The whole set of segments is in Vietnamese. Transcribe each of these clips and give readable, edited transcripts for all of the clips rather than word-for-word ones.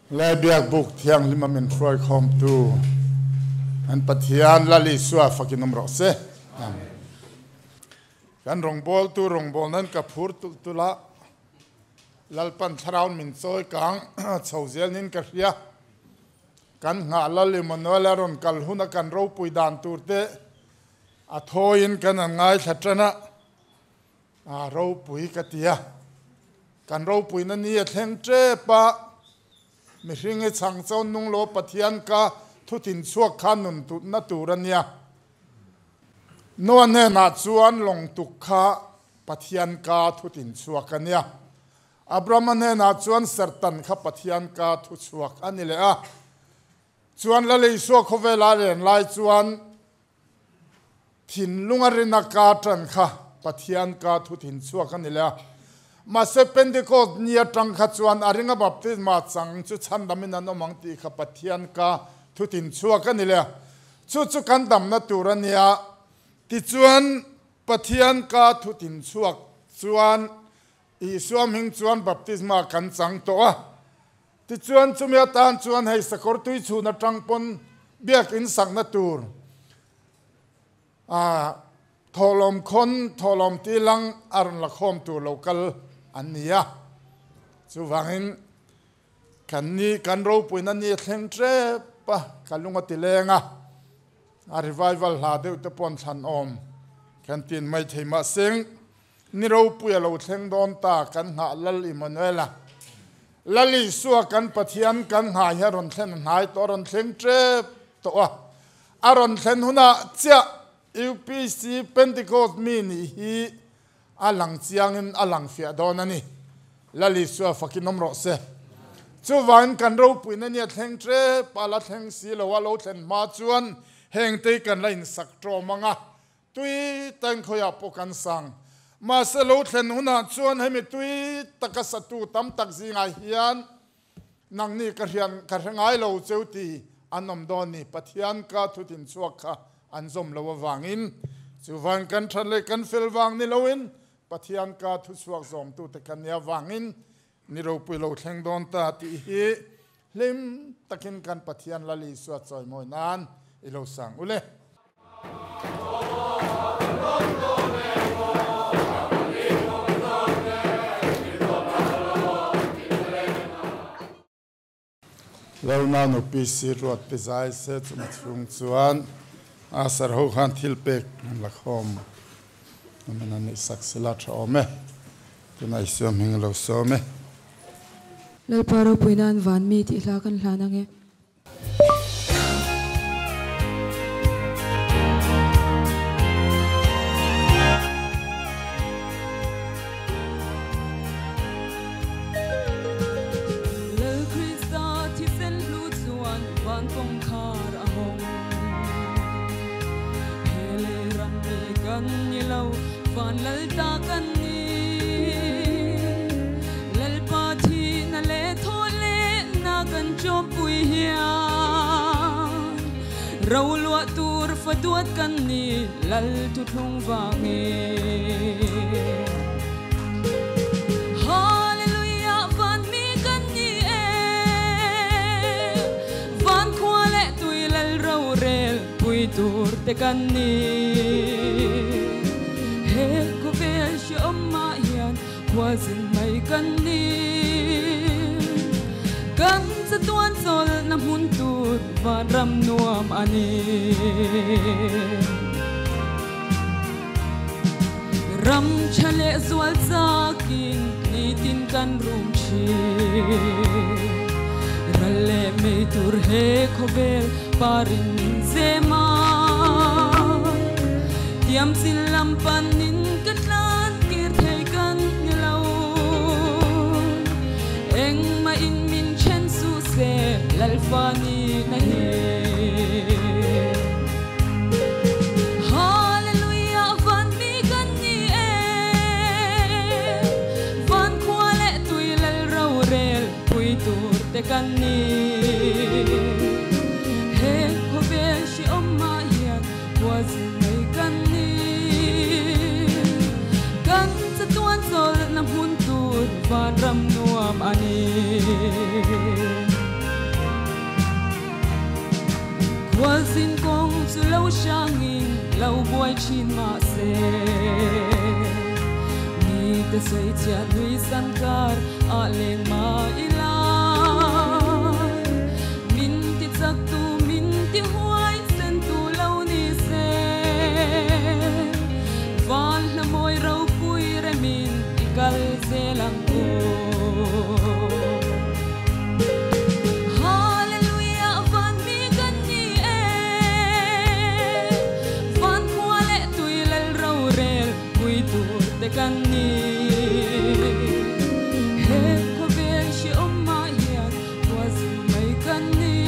lai biak buk thiang lima min froi khom tu an pathian lali suwa fakinom ro se amen kan rong bol nan ka phur tu la lalpan tharaun min choi kang chauzel nin ka ria kan nga lali manuela ron kal huna kan ro pui dan turte a thoin kan ngai thatrana a ro pui ka tia kan ro pui na ni thleng tre pa mi hringe chang chon nung lo pathian ka thutin chuak khan nun tu na turania no ne na chuan long tuk kha pathian ka thutin chuak ania Abraham ne na chuan sertan kha pathian ka thu chuak ani le a chuan la le so KVL ren lai chuan thin lungarina ka tran kha pathian ka thutin chuak ani le a ma se Pentecostal nia tang kha chuan aringa baptisma chang chu chandamina no mangti kha pathian ka thutin chuak ani le chu kan dam na turania ti chuan pathian ka thutin chuak chuan i suam hing chuan baptisma kan chang to a ti chuan chumya tan chuan hei sakor tui chuna tangpon biak in sang na tur tholom khon tholom tilang aron la khom tur local ania chu wangin kan ni kan ro puina ni thleng tre pa kalunga tilenga a revival la de te pon than om kan tin mai theima seng ni ro puya lo thleng don ta kan nga lal Emmanuela lali suwa kan pathian kan nga ya ron thlen nai to ron thleng tre to a aron thlen huna cha UPC Pentecost mi ni hi alang chiangin alang fia don ani lali suwa fakinom ro se chu van kan ro puina ni thleng tre pala thleng si lo wa lo thlen ma chuan heng te kan lain sak tro manga tui tan khoya pokan sang ma se lo thlen huna chuan hemi tui takasatu tam tak zinga hian nang ni ka hian ka rangai lo cheuti anom don ni pathian ka thutin chuak kha anzom lo wangin chu van kan thale kan fel wang ni loin pathian ka thu chuak zom tu te kan ya wangin ni ro pui lo thleng don ta ti hi lim takin kan pathian lali suat choi moi nan i lo sang ule lo na no PC ruat pizai se chung chuan asar ho khan thilpek la khom amena ni saksela thome tunai so ming lo so me lal paro puinan van mi ti hla kan hlanange rau lua tur faduat kan ni lal tu thung wange hallelujah van mi kan ni van khwale tui lal rau rel pui tur te kan ni he ko ve shoma yan kwazin mai kan ni kan sa tuan sol na Hmun tur van ram nuam ani ram chale zwal zakin ni tin kan rum chi ralle me tur he KVL parin zema tiam silam panin katlan kir thei kan lau eng ma in min chen su se lalfani nahi hallelujah van mi kan ni van khwale tui lal rau rel pui tur te kan ni he KVL shi omma hian was mai kan ni kan sa tuan sol na Hmun tur van ram nuam ani Wazin kong su lâu shangin lâu boy chin ma se ni te soi chia lui sankar a leng ma ilai min ti chak tu min ti huai sen tu lâu ni se van la moi rau pui re min ikal se lang ko Kanni he KVL shi Hmangaihkima wazin mai kanni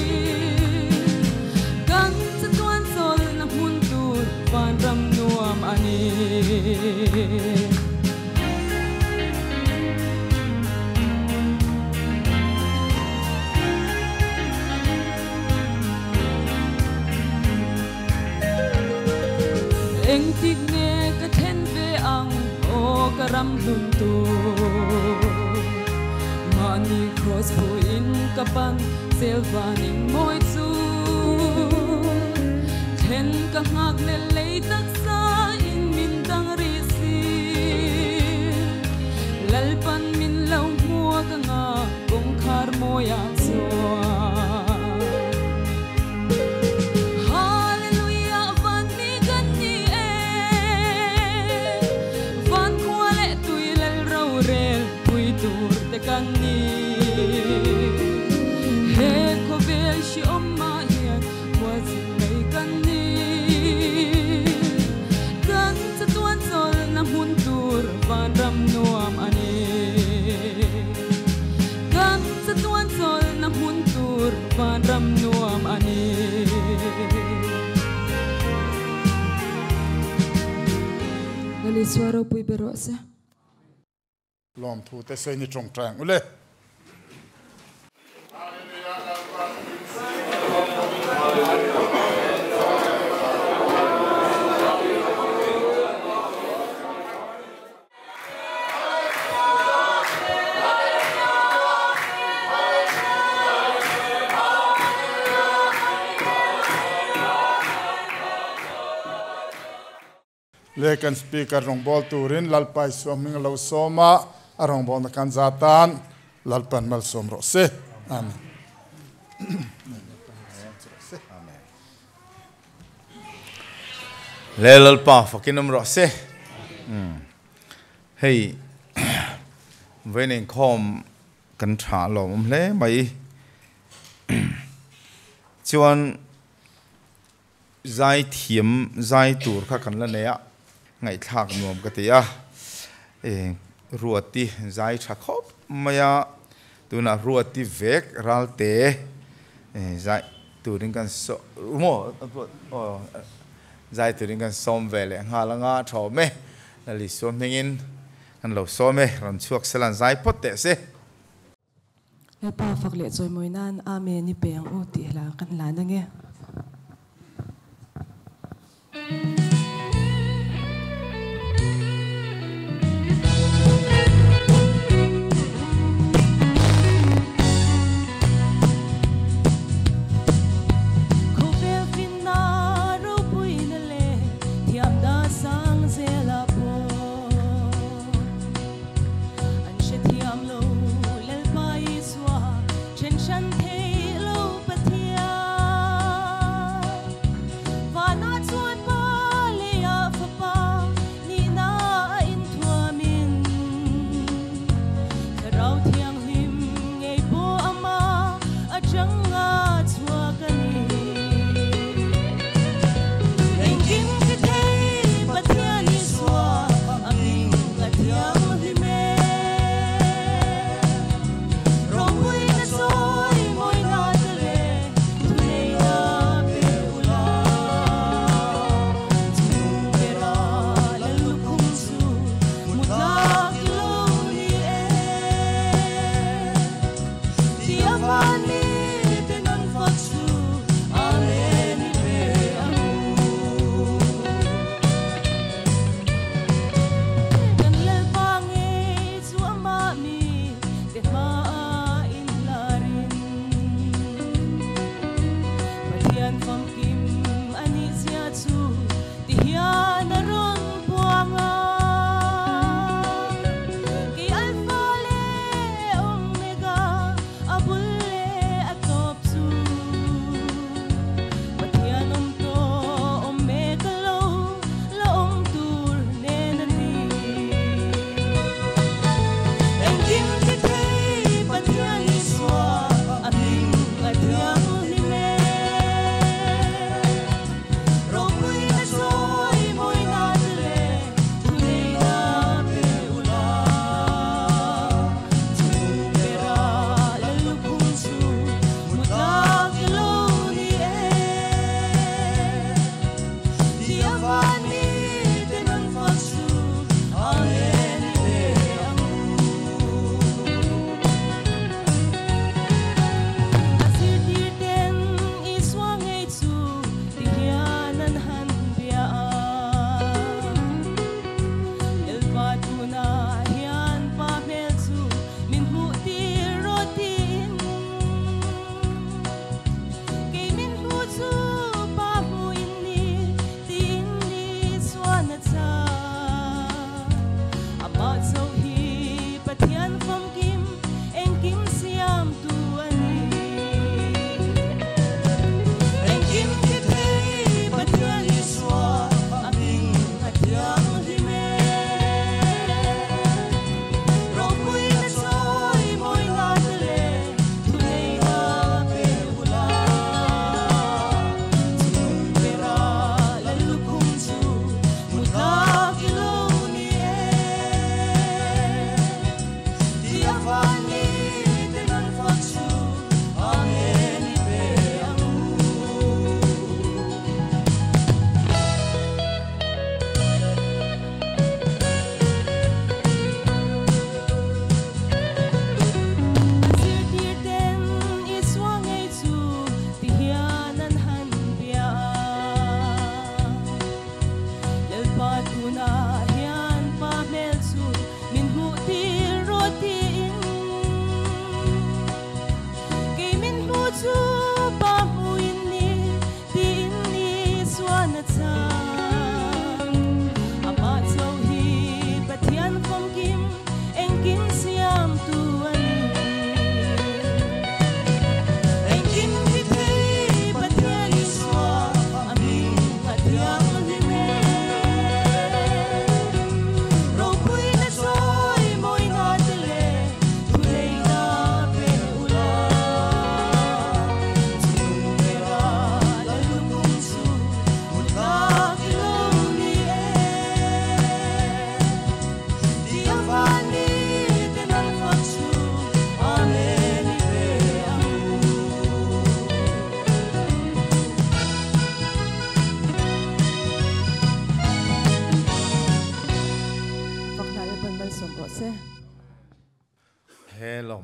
kan sa tuan sol na Hmun tur van ram nuam ani eng tik ne ka then ve ang karam lun tu mani cross pu in kapan selvaning moi chu then ka ngak le lei tak sa in min dang ri si lalpan min lau mua ka nga kong khar moya chua kanni he KVL shi Hmangaihkima wazin mai kanni kan sa tuan sol na Hmun tur van ram nuam ani kan sa tuan sol na Hmun tur van ram nuam ani Lali suara pui berose lom thu te sei ni trong trang ule lekan speaker rong bol turin lalpai swaming lo soma arong bon kan zatan lalpan mal som ro se amen le lalpa fakinum ro se hey vening khom kan tha lo mom le mai chuan zai thiam zai tur kha kan la ne ya ngai thak nuam ka ti a ruati zai tha khop maya tuna ruati vek ralte zai turin kan so mo zai turin kan som vele ngalanga thome ali som hingin kan lo some ram chuak selan zai potte se le pa fak le choi moinan ame ni peng o ti la kan la na nge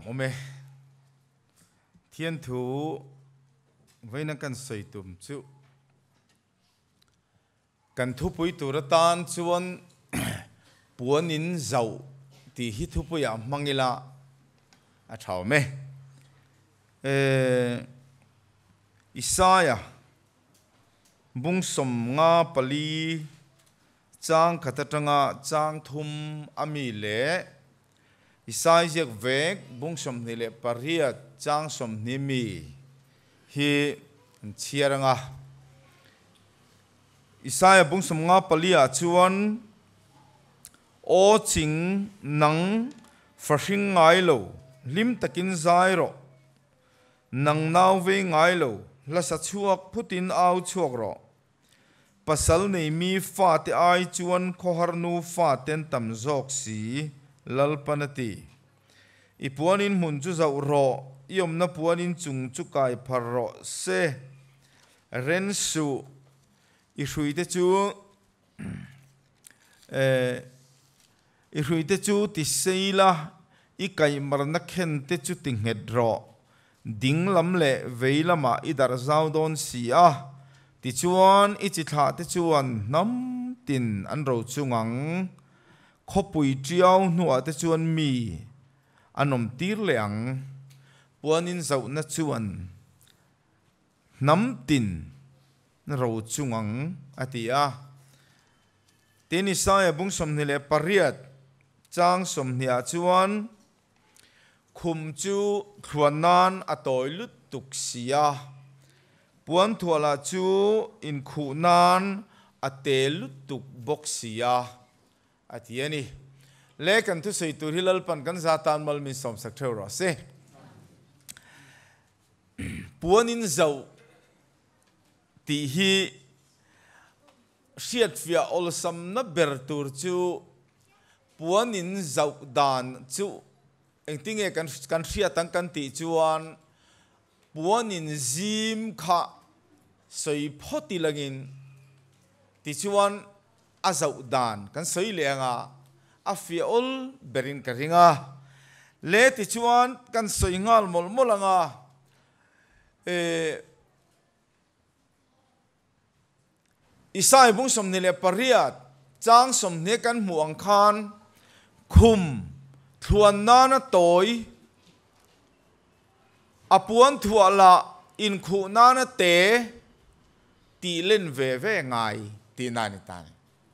ome thiên thủ với nó cần xây tùm chú cần thu bùi tù ra tan chuan Puan in Zauh thì hít thu bùi Hmangaihkima Chawhma Isaiah bung som nga pali chang khatatanga chang thum ami le Isaiah vek bung som ni le pariat chang som ni mi hi chiaranga Isaiah bung som nga pali a chuan o ching nang fashing ngai lo lim takin zai ro nang nau ve ngai lo la sa chuak putin au chuak ro pasal nei mi fa te ai chuan khohar nu fa ten tam zok si lalpanati I Puan in Hmun chu Zauh ro iom na Puan in chung chu kai phar ro se ren su I hrui te chu ti seila I kai marna khen te chu ting het ro ding lam le veilama I dar zau don si a ti chuan I chi tha te chuan nam tin an ro chungang khopui triau nuwa te chuan mi anom tir leang Puan in Zauh na chuan nam tin ro chungang atia tin Isaiah bung som ni le pariat chang som nia chuan khum chu khruanan atoi lut tuk sia Puan thuala chu in khunan ate lut tuk bok sia atiani le kan thu sei tur hilal pan kan zatan mal min som sak theu ro se Puan in Zauh ti hi siat fia ol sam na ber tur chu Puan in Zauh dan chu engting e kan siat tang kan ti chuan Puan in zim kha sei photi langin ti chuan a Zauh dan kan sei lenga a fia ol berin ka ringa le ti chuan kan sei ngal mol molanga Isai bung som ni le pariat chang som ne kan muang khan khum thuan nana toy apuan thuala in khu nana te ti len ve ve ngai ti nani tani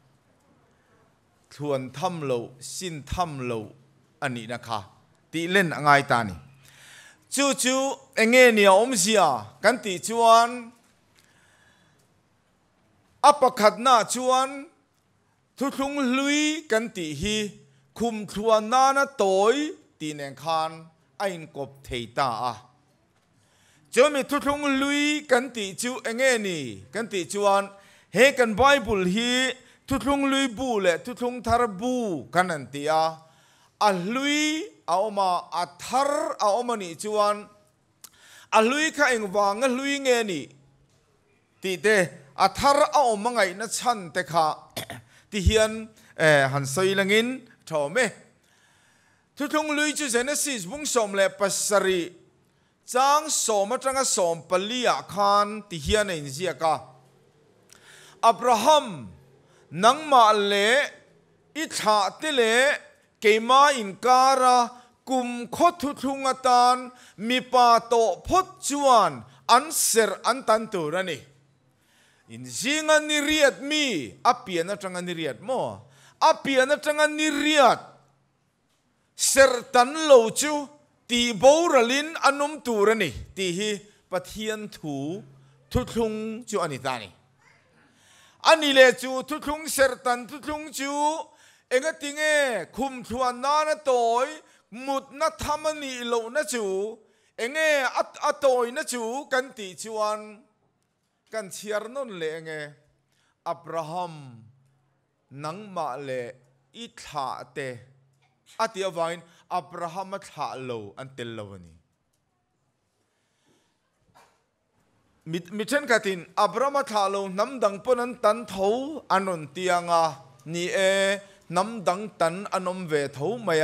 thuan tham lo sin tham lo ani na kha ti len ngai tani chu chu enge ni om zia kan ti chuan apakhat na chuan thuthung lui kan ti hi khum thuan nana toy ti nen khan ain kop theita a chomi thuthung lui kan ti chu enge ni kan ti chuan he kan Bible hi thuthung lui bu le thuthung thar bu kan an ti a lui a oma a thar a oma ni chuan a lui kha engwang a lui nge ni ti te a thar a oma ngai na chan te kha ti hian han sei langin thome thuthung lui chu Genesis bung som le pasari chang som atanga som palia khan ti hian in zia ka Abraham nangma le I tha te le keima in kara kum khothu thungatan mi pa to phot chuan an ser an tan turani in zinga ni riat mi apian atanga ni riat mo apian atanga ni riat ser tan lo chu ti boralin anum turani ti hi pathian thu thuthung chu ani tani ani le chu thuthung ser tan thuthung chu enga tinge khum thuan na na toy mut na thamani lo na chu enge atoy na chu kan ti chuan kan chiar non le enge Abraham nangma le I tha te atia vain Abraham tha lo an tel lo ni mithen katin Abraham tha lo namdang ponan tan tho anon tianga ni e namdang tan anom ve tho maya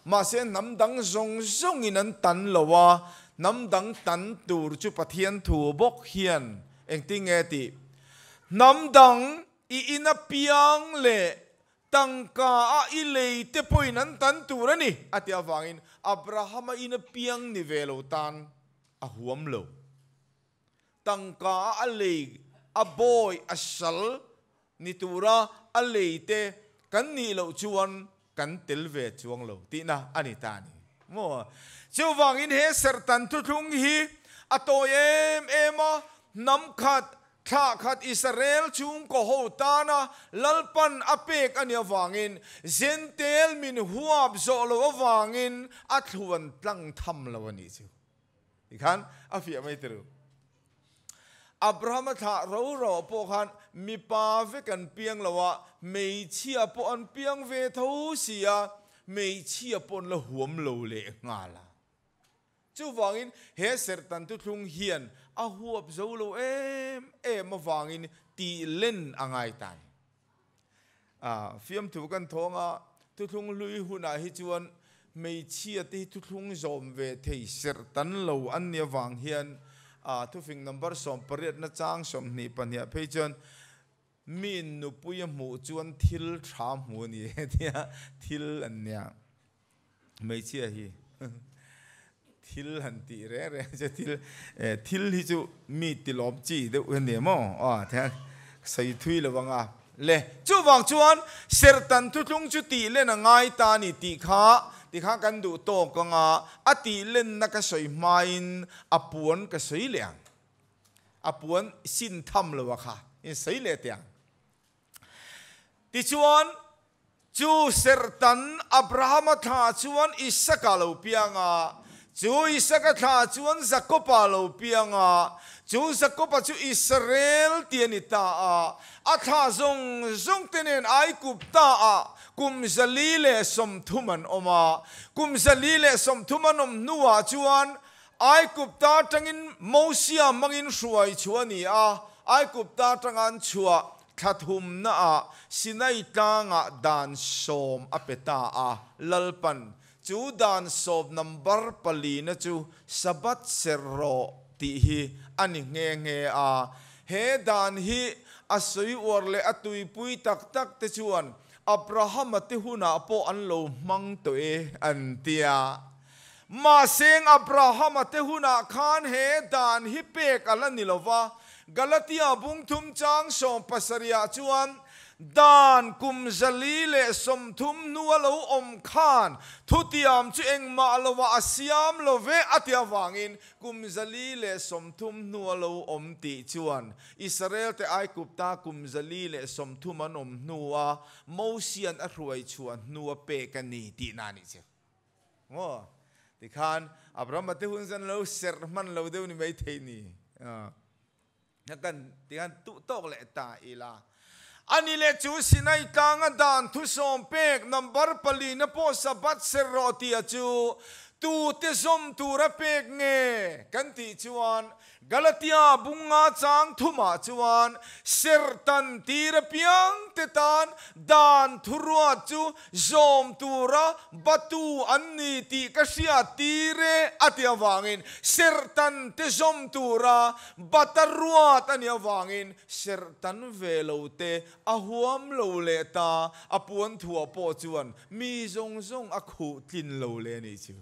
มาเส้นน้ำดังทรงอินันตันละวะน้ำดังตันตูรจุปะเทียนถูบกเฮียนเองติงเอติน้ำดังอินาเปียงเล่ตังกาอิเลเตปอยนันตันตูรนี่อาทิตย์ฟังอินอับราฮัมอินาเปียงนิเวโลตันอาหัวมโลตังกาอเลอาบอยอัชลนิตูระอเลเตกันนี่โลชวนกันเตลเวชวงโลตีนะอันนี้ตานี่มัวเจ้าฟังอินเฮสร์ตันทุทุงฮีอโตเอมาน้ำขัดข้าขัดอิสราเอลชุงก็โหตานะลัลปันอเปกอันยาฟังอินเซนเตลมินหัวบโซโลฟังอินอัตวันตั้งทำละวันนี้จูอีกครั้งอาฟิยไม่ตรูอับราฮัมถ้าเราพวกhanมีปาเวกันเปียงละวะไม่เชียปอนเปียงเวทูเสียไม่เชียปนละหัวมโลเลงาละจู่ฟังอินเฮเสร์ตันตุทุงเฮียนอาหัวบโซโลมาฟังอินตีเล่นอ่างไงตายฟิล์มถูกกันท้องตุทุงลุยหุ่นหิจวนไม่เชียที่ตุทุงจอมเวทีเสร์ตันโลอันเนียฟังเฮียนทุกฟิงนัมเบอร์สองประเด็นนัดจ้างสมนิปัญญาเพจจนมีนุปุยหมู่จวนทิลชามหัวนี่ที่ทิลอันเนี้ยไม่เชื่อฮีทิลหันตีเร่จะทิลที่จูมีติลอมจีเดี๋ยวเนี่ยมั้งแท้ใส่ถุยระวังเล่จู่วังจวนเสร์ตันทุกจุดตีเล่นง่ายตานี่ตีข้ากันดูโตกังอติเล่นนักสวยมาอินอปวนก็สวยเลียงอปวนสินทำเลยวะค่ะอินสวยเลียงติชวนจูเสร์ตันอับราฮัมท่าชวนอิสกาลูเปียงจูอิสกาท่าชวนซักกปาลูเปียงจูซักกปาจูอิสราเอลเตียนิตาอาท่าซงเตเนนไอกุปตากุมซาลีเลสมทุมันอมากุมซาลีเลสมทุมันนัวชวนไอกุปตาจังอินโมเซียมังอินสวยชวนี่ไอกุปตาจังอันชัวทัดหุมนะสินัยตางดานสมอเปตาลัลปันจูดานสมนัมบาร์ปลีนะจูสบัดเซโรติฮีอันนี้เงเฮดานฮีอาศัยอวร์เลอตุยปุยตักเตชวนอับราฮัมติหุนาโปอันโลมังตัวอันเตียมาเซงอับราฮัมติหุนาคานเฮดานฮิเปกอัลนิลวะกาลาติอาบุงทุมจางสมปัสริยาจวนดานกุมซาลีเลสมทุมนัวโลอมขานทุติยามจุเองมาลวะอาศิยามโลเวอติยาวังอินกุมซาลีเลสมทุมนัวโลอมติจวนอิสราเอลแต่ไอกุปตากุมซาลีเลสมทุมันอมนัวโมเซียนอรวยชวนนัวเปกันนี่ตีนานี่เจ้าโอ้ที่ขานอับราฮัมที่หุ่นซันโลเซอร์มันโลเดวนี่ไม่เทนี่นักกันที่ขานตุโตกเลตาอีลาอันนี้เลจูสินัยตางดานทุสอมเปกนัมบาร์ปลีนโพสบัดเซโรติอาจูตูเตซอมตูระเปกเงกันติจวนกาลาติอาบุงอาจางทุมาจวนเซร์ตันตีระเปียงเตตันดานทุรัวจูซอมตูระบัตูอันนี้ติกษยาตีเรอติยาวังอินเซร์ตันเตซอมตูระบัตรัวตันยาวังอินเซร์ตันเวโลเตอาหัวมโลเลตาอปวนทัวโปจวนมีซงอคูตินโลเลนี่จู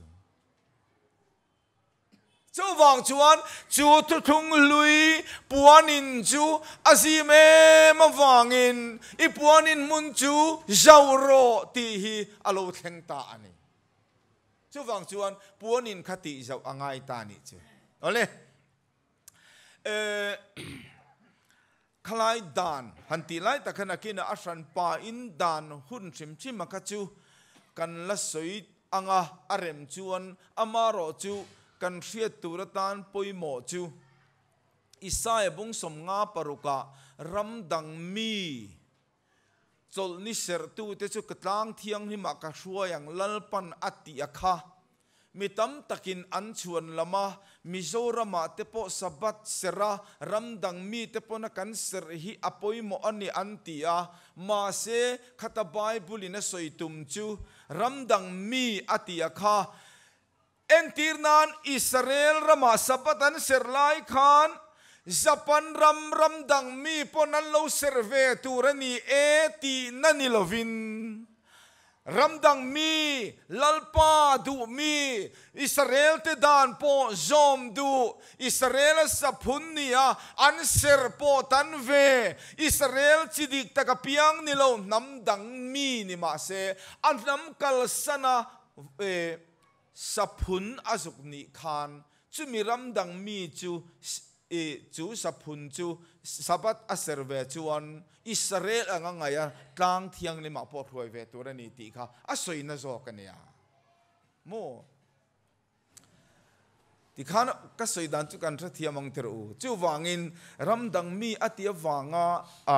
เจ้าวังจวนจูทุทุงลุยปวนินจูอาซีเมมาวังอินอีปวนินมุนจูเจ้าโรตีฮีอโลเทงตาอันนี้เจ้าวังจวนปวนินคติเจ้าอ่างไงตานี่เจ้าเอาเลยคลายดานหันตีไล่แต่ขณะกินอาชันปาอินดานหุ่นชิมกัจูกันละสวยอ่างอาเรมจวนอามาโรจูกันเสียตุระตานปุยหมอจูอิสายบุงสมงาปรุกะรำดังมีจลนิเสรตูเตจุกตางเทียงหิมากระชัวอย่างลัลปันอติยะค่ะมีตั้มตะกินอันชวนละมามิโซรามาเตโปสบัดเสระรำดังมีเตโปนักันเสรหิอปุยหมออันนี้อันติยามาเซขัตบายบุลินสอยตุมจู ramdang mi atia kha entirnan Israel rama sabatan serlai khan Japan ramdang mi ponan lo serve turani ti nanilovin ramdang mi lalpa du mi Israel te dan po zom du Israel sa punnia an ser po tan ve Israel chidik takapiang nilo namdang mi ni ma se an nam kal sana sa pun azuk ni khan chu mi ramdang mi chu sa pun chu sabat aserve chuan Israel anga ngaya tlang thiang ni ma po roi ve turani ti kha asoi na zo kania mo ti khan ka soi dan chu kan tha thiamang teru chu wangin ramdang mi atia wanga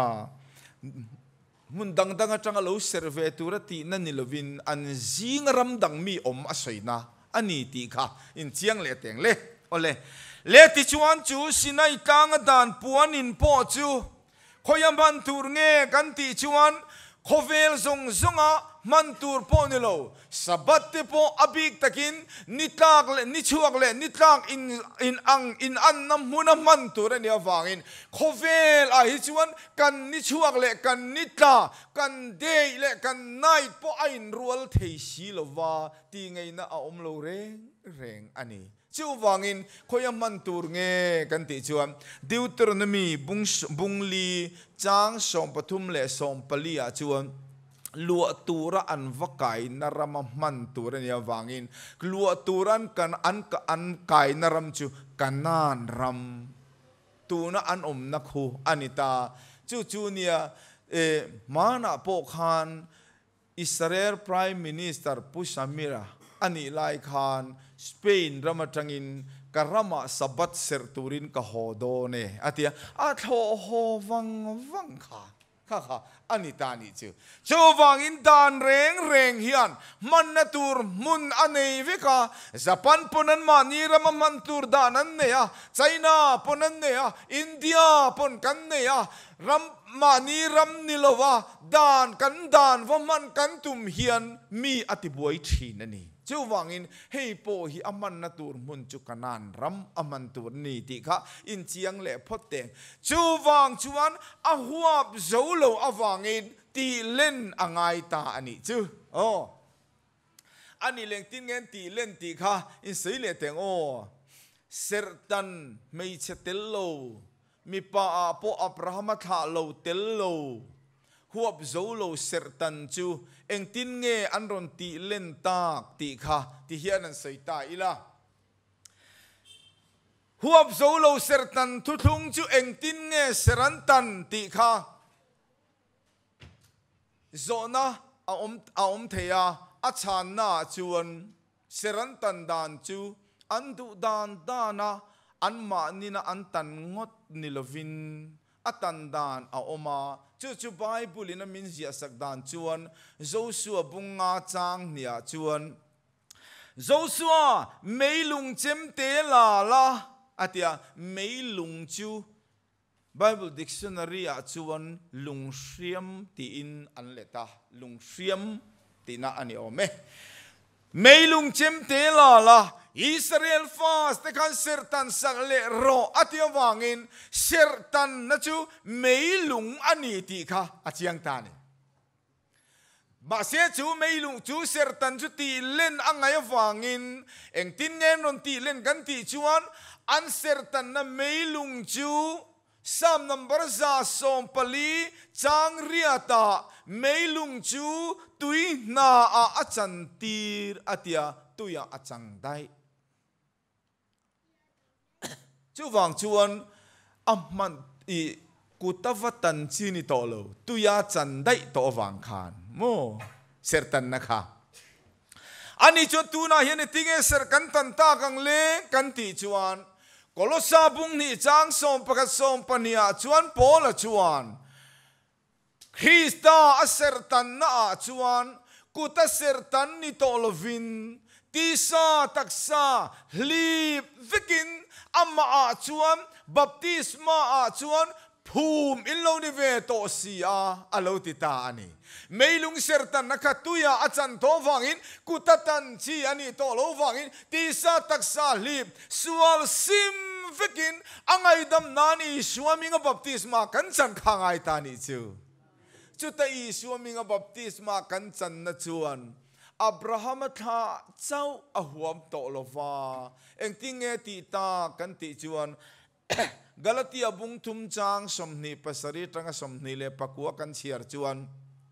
mun dang atanga lo serve turati na nilovin an jing ramdang mi om asoi na ani ti kha in chiang le teng le ole le ti chuan chu sinai tang dan puan in po chu khoyam ban tur nge kan ti chuan KVL zonga mantur po nilo sabat te po abik takin nitak le nichuak le nitak in an nam muna mantur ani awangin KVL a hi chuan kan nichuak le kan nita kan day le kan night po ain rual thei si lova ti ngei na a om lo reng ani chu wangin khoyam mantur nge kan ti chuan Deuteronomy bungli chang som pathum le som palia chuan lua tura an vakai narama mantur ni awangin lua turan kan an kai naram chu kanan ram tuna an na khu anita chu nia mana po khan Israel Prime Minister Pushamira ani lai khan Spain ramatangin karama sabat serturin ka hodo ne atia ho wang kha anita ni chu wangin dan reng hian man natur mun anei veka Japan ponan mani rama mantur danan ne ya China ponan ne ya India pon kan ne ya ram mani ram nilowa dan waman kan tum hian mi atibuai thin ani chu wangin hei po hi aman natur mun chu kanan ram aman tur ni ti kha in chiang le photeng chu wang chuan a huap zolo awangin ti len angai ta ani chu ani leng tin ngen ti len ti kha in sei le teng sertan mei chetello mi pa po Abraham tha lo tello huap zolo sertan chu eng tin nge anron ti len tak ti kha ti hian an sei ta ila huap zolo sertan thu thung chu eng tin nge serantan ti kha zona a om theya a chan na chuan serantan dan chu an du dan dana an ma nina an tan ngot nilovin atan dan a oma chu Bible in a min zia sak dan chuan Joshua bunga chang nia chuan Joshua meilung chem te la atia meilung chu Bible dictionary a chuan lungshriam ti in an leta lungshriam ti na ani ome meilung chem te la Israel fast te kan sertan sang le ro atia wangin sertan na chu meilung ani ti kha achiang tani ba se chu meilung chu sertan chu ti len angai wangin eng tin ngen ron ti len kan ti chuan an sertan na meilung chu sam number za som pali chang riata meilung chu tui na a achantir atia tuya achang dai chu wang chuan amman I kutavatan chini tolo tuya chan dai to wang khan mo sertan na kha ani chu tu na hian tinge ser kan tan ta kang le kan ti chuan kolosa bung ni chang som pakat som pania chuan pola chuan Krista asertan na chuan kuta sertan ni tolovin tisa taksa lip vikin amma chuan baptisma chuan thum in lo ni ve to si alo ti ta ani meilung sertan nakatuya achan to wangin kutatan chi ani to lo wangin ti sa taksa lip sual sim vekin angai dam nani swaminga baptisma kan chan khangai ta ni chu chuta I swaminga baptisma kan chan na chuan Abraham tha Zauh ahuam to lova engtinge ti ta kan ti chuan Galatia bung tum chang somni pasari tanga somni le pakua kan chiar chuan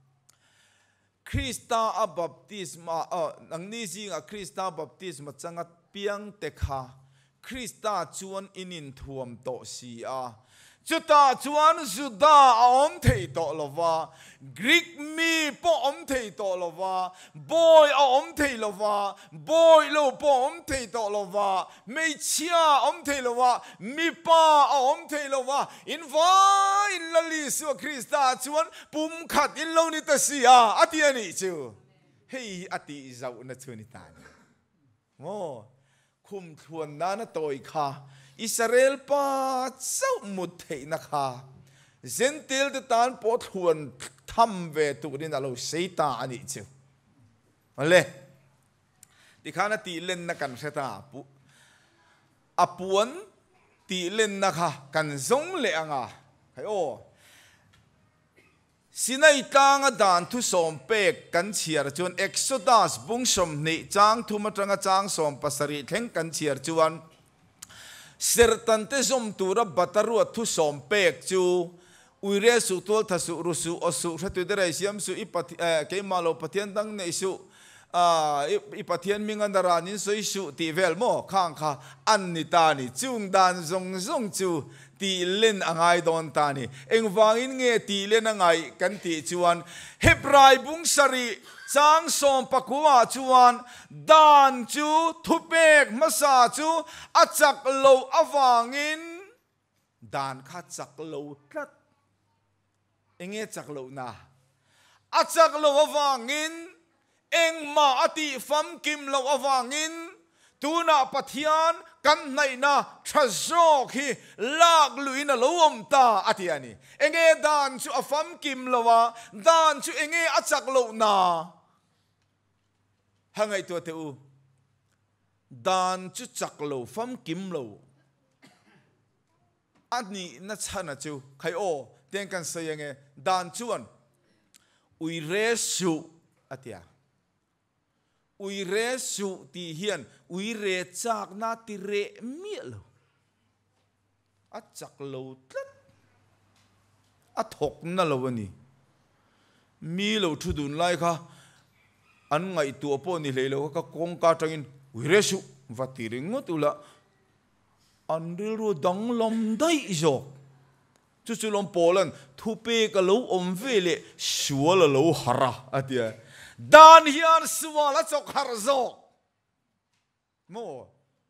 Krista a baptisma nang ni jinga Krista baptisma changa piang tekha Krista chuan inin thuam to si chuta chuan Juda om thei to lova Greek mi po om thei to lova boy om thei lova boy lo po om thei to lova mei chia om thei lova mi pa om thei lova in la li su Krista chuan pum khat in lo ni ta sia ati ani chu hei ati Zauh na chu ni ta mo khum thuan na toi kha Israel pa Zauh mut thei na kha Gentil de tan po thuan tham ve tu din alo seita ani chu ale ti khana ti len na kan seta Puan ti len na kha kan zong le anga kai Sinai tanga dan thu som pek kan chiar chuan Exodus bung som ni chang thu matanga chang som pasari theng kan chiar chuan Sertante som tura bataru thu som pek chu uire su tol thasu rusu osu thatu dere siam su ipati ke malo pathian dang nei su ipathian mingandara nin soi su ti vel mo khang kha an ni ta ni chung dan zong zong chu ti len angai don ta ni engwangin nge ti len angai kan ti chuan Hebrai bung sari chang som pakua chuan dan chu thupek masa chu achak lo awangin dan kha chak lo tlat enge chak lo na achak lo awangin engma ati fam kim lo awangin tuna pathian kan nai na thazok hi lak luina lo om ta ati ani enge dan chu afam kim lowa dan chu enge achak lo na hangai to teu dan chu chak lo fam kim lo ani na chana chu khai o ten kan sayenge dan chuan uire su atia uire su ti hian uire chak na ti re mi lo a chak lo tlat a thok na lo ni mi lo thu dun lai kha an ngai tu po ni le lo ka kong ka tangin uire su va ti ring tu la an ru dang lom dai zo chu chu lom polan thu pe ka lo om ve le sual lo hara atia dan hian suala chok har zo mo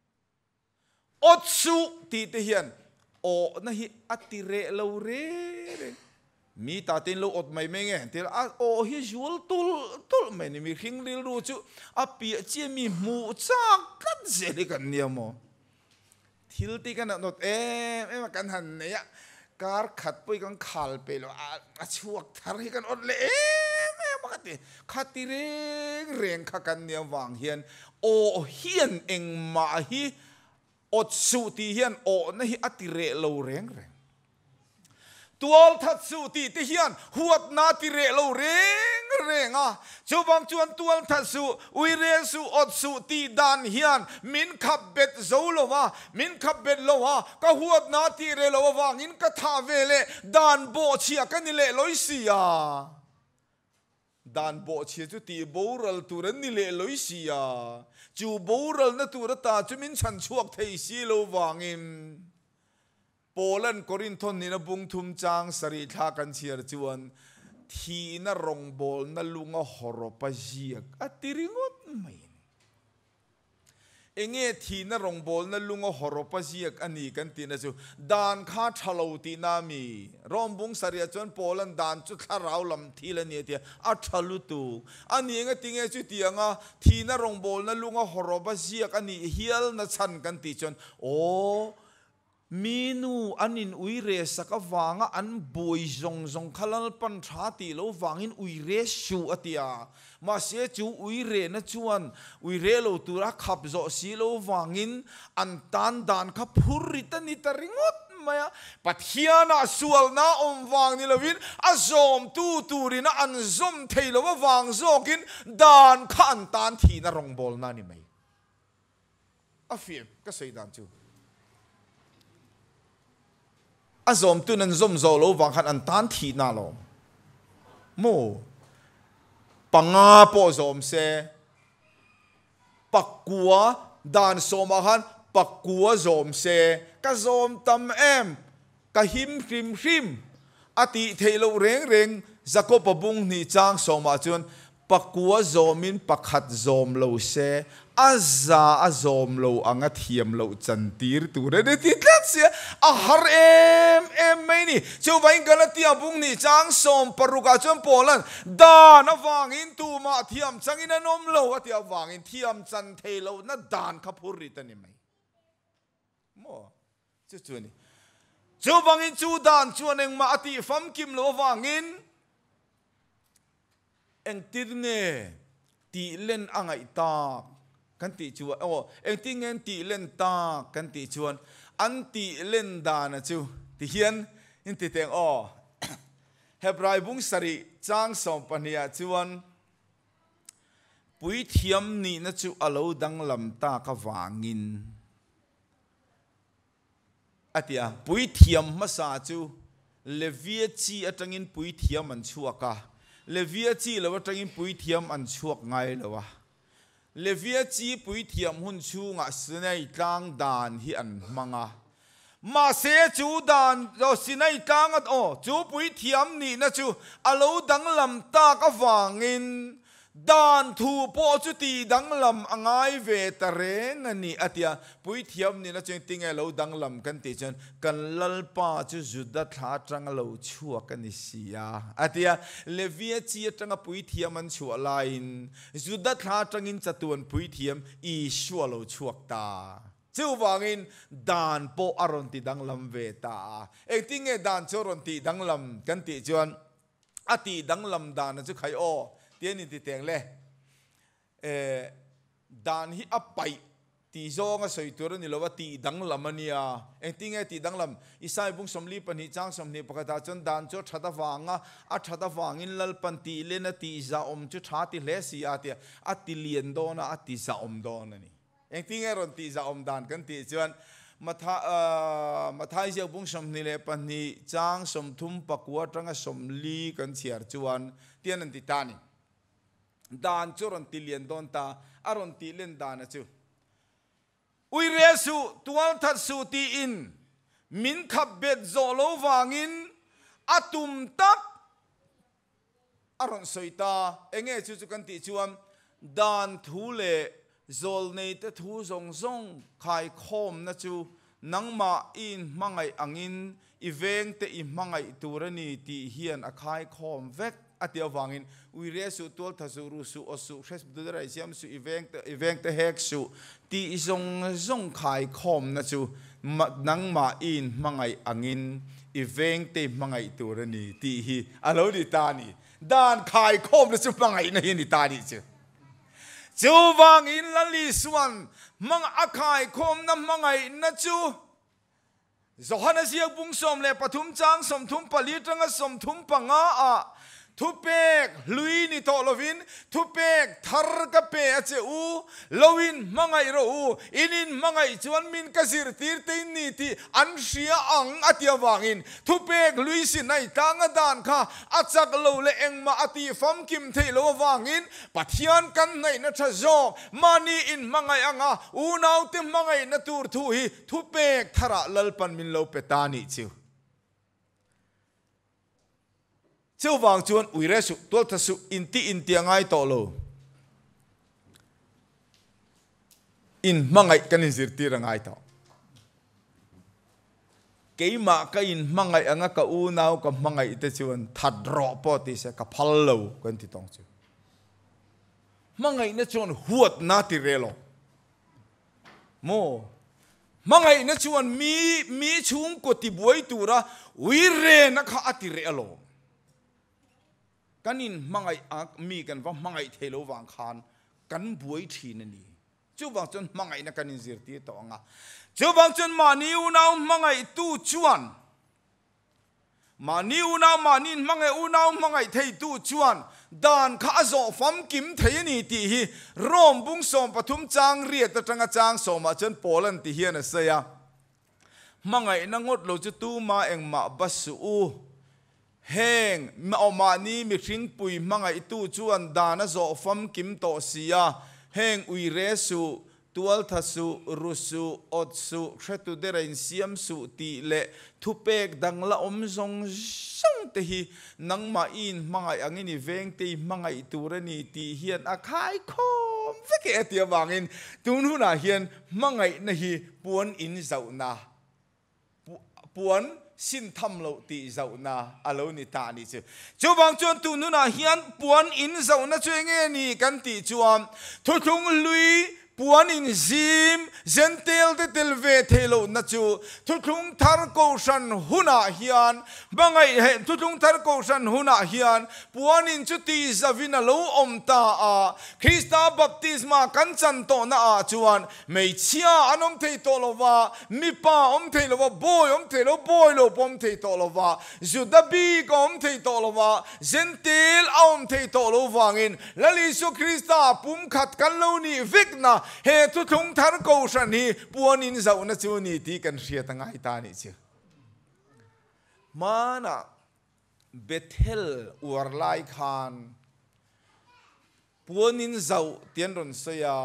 otsu ti te hian o na hi atire lo re mi ta tin lo ot mai menge til o hi jul tul mai ni mi khing ril ru chu a pi chi mi mu chak kan je le kan nia mo thil ti kan not em kan han ne ya kar khat pui kan khal pe lo a chuak thar hi kan ot le makati khati reng kha kan nia wang hian o hian eng ma hi ot su ti hian o na hi atire lo reng tual that su ti te hian huat na ti re lo reng chubang chuan tual that su ui re su ot su ti dan hian min khap bet zolowa min khap bet lowa ka huat na ti re lo wangin ka tha vele dan bo chia kan le loi sia dan bo chia chu ti boral turan ni le loi sia chu boral na turata chu min chan chuak thei si lo wangin Poland Korinthon ni na bung thum chang sari tha kan chiar chuan thi na rong bol na lunga horopa jiak atiringot mai enge thi na rong bol na lunga horopa jiak ani kan ti na chu dan kha thalo ti na mi rom bung saria chuan Poland dan chu tharau lam thil ani ti a thalu tu ani nga tinge chu ti anga thi na rong bol na lunga horopa jiak ani hial na chan kan ti chuan o minu anin uire sakawanga an boi zong khalal pan thati lo wangin uire shu atia ma se chu uire na chuan uire lo tura khap zo si lo wangin an tan dan kha phurita ni taringot maya pathiana sual na wang ni lovin azom turina an zom thailo wang zokin dan kha an tan thi na rongbol na ni mai afiem ka sei dan chu azom tu nan zom zo lo wang khan an tan thi na lo mo panga po zom se pakua dan soma khan pakua zom se ka zom tam em ka him ati thailo reng zako pabung ni chang soma chun pakua zomin pakhat zom lo se aza azom lo anga thiam lo chantir ture de ti tlatsia a har em mai ni chu vain galatia bung ni chang som paruka chon polan dan awangin tu ma thiam changin anom lo atia wangin thiam chan thelo na dan khapuri tani mai mo chu chu ni chu wangin chu dan chuaneng ma ati fam kim lo wangin eng tirne ti len angai ta kan ti chuan eng tingen ti len ta kan ti chuan an ti len dana chu ti hian in ti teng hebrai bung sari chang som pania chuan pui thiam ni na chu alo dang lam ta ka wangin atia pui thiam ma sa chu levia chi atangin pui thiam an chuaka levia chi lawa tangin pui thiam an chuak ngai lawa levia chi pui thiam hun chu nga sinai tlang dan hi an manga ma se chu dan zo sinai tlang at chu pui thiam ni na chu alo dang lam ta ka wangin dan thu po chu ti dang lam angai ve tareng ani atia pui thiam ni na cheng tinge lo dang lam kan ti chen kan lalpa chu juda tha tang lo chua kan ni sia atia levia chi tanga pui thiam an chu lain juda tha tangin chatuan pui thiam I shua lo chuak ta chu wangin dan po aron ti dang lam ve ta ek tinge dan choron ti dang lam kan ti chuan ati dang lam dan chu khai tiên in ti teng le dan hi apai ti zonga soitur ni lowa ti dang lamania eng tinge ti dang lam isai bung somli pani chang somni pakata chon dan cho thada wanga a thada wangin lal pan ti le na ti za chu tha ti le si atia ati lien do na ati za don ani eng tinge ron ti za dan kan ti chuan mathai je bung somni le pani chang som thum pakwa tanga somli kan chiar chuan tian an ti tani dan choron tilian don ta aron tilen dan chu ui resu tual that su ti in min khap bet zolo wangin atum tak aron soita enge chu kan ti chuam dan thule zol nei te thu zong khai khom na chu nangma in mangai angin iveng te I mangai turani ti hian a khai khom vek atia wangin uire su tol thasuru su osu khres durai siam su event te hek su ti zong khai khom na chu nangma in mangai angin event te mangai turani ti hi alo di tani dan khai khom na chu mangai na hi ni tani chu wangin lali suan mang akai khom na mangai na chu zohana siak bung som le pathum chang som thum pali tanga som thum panga a thupek lui ni to lovin thupek thar ka pe ache u lovin mangai ro u inin mangai chuan min ka zir tir te ni ti an ria ang atia wangin thupek lui sin nai tanga dan kha achak lo le engma ati fam kim thei lo wangin pathian kan nei na tha zo mani in mangai anga u nau te mangai na tur thu hi thupek thara lalpan min lo petani chu châu vàng chuan uire su tol tha su inti angai to lo in mangai kan zirti rangai to keima ka in mangai anga ka u nau ka mangai te chuan thadro po ti se ka phal lo kan ti tong chu mangai na chuan huat na ti relo mo mangai na chuan mi chung ko ti buai tura uire na kha atire alo kanin mangai mi kan wa mangai thelo wang khan kan buai thin ani chu wang chon mangai na kanin zirti to anga chu wang chon mani unau mangai tu chuan mani unau manin mangai unau mangai thei tu chuan dan kha zo fam kim thei ni ti hi rom bung som pathum chang ria ta tanga chang soma chen polan ti hian a saya mangai na ngot lo chu tu ma eng ma basu u heng ma ni mi thing pui mangai tu chuan dan a zo fam kim to sia heng ui re su tual thasu rusu otsu khretu derain siam su ti le thupek dangla omzong song te hi nangma in mangai angini veng te mangai turani ti hian akhai khom veke atia wangin tunu na hian mangai na hi puan in zauna puan sin tham lo ti zauna alo ni ta ni chu bang chuan tunu na hian puan in zauna chu nge ni kan ti chuam thuthung lui Puan in zim zentel de telve thelo na chu thuthung thar ko san huna hian bangai he thuthung thar ko san huna hian puan in chu ti zavina lo omta a Krista baptisma kan chan to na a chuan mei chia anom thei to lova mi pa om thei lova boy om thei lo boy lo pom thei to lova judabi kom thei to lova zentel om thei to lo wangin lali su Krista pum khat kan lo ni vikna he tu thung thar ko san hi puan in zau na chu ni ti kan hria tangai ta ni chu mana Bethel urlai khan puan in zau tian ron soya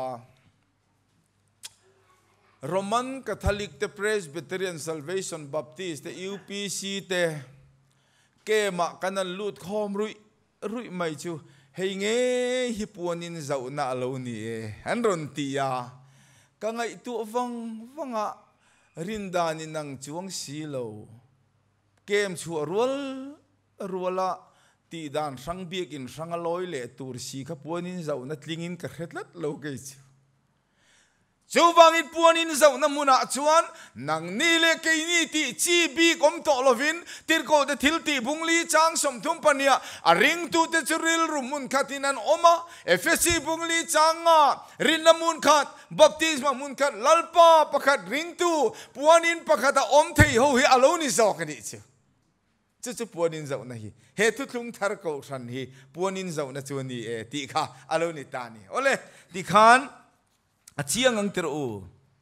Roman Catholic te Presbyterian Salvation Baptist te UPC te ke ma kanan lut khom rui mai chu hei nge hi puanin zau na lo ni e an ron ti ya ka ngai tu wanga rindani nang chuang si lo kem chu ruala ti dan sang biak in sang aloi le tur si kha puanin zau na tlingin ka khetlat lo ke chu wangin puanin zau na muna chuan nang ni le ke ni ti chi bi kom to lovin tir ko de thil ti bungli chang som thum pania a ring tu te churil rumun khatinan oma fsc bungli changa rinnamun khat baptisma mun khat lalpa pakhat ring tu puanin pakhata om thei ho hi aloni zok ni chu puanin zau na hi he tu thung thar ko san hi puanin zau na chu ni e ti kha aloni ta ni ole ti khan chiang ang ter u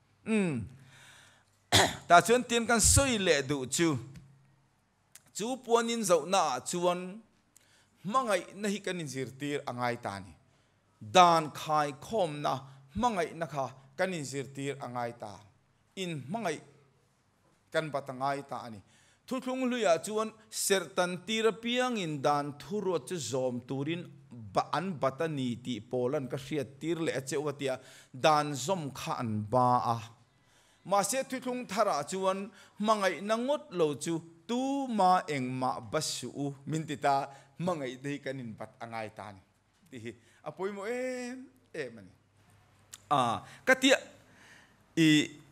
ta chuan tin kan soi le du chu puanin zau na chuan mangai na hi kan injir tir angai tani dan khai khom na mangai na kha kan injir tir angai ta in mangai kan batangai ta ani thuthung luya chuan sertan tir piang in dan thuro chu zom turin ba an batani ti polan ka hriat tir le chewatia dan zom kha an ba a ma se thuthung thara chuan mangai nangot lo chu tu ma eng ma basu mintita mangai dei kanin bat angai tan ti apoi mo mani katia i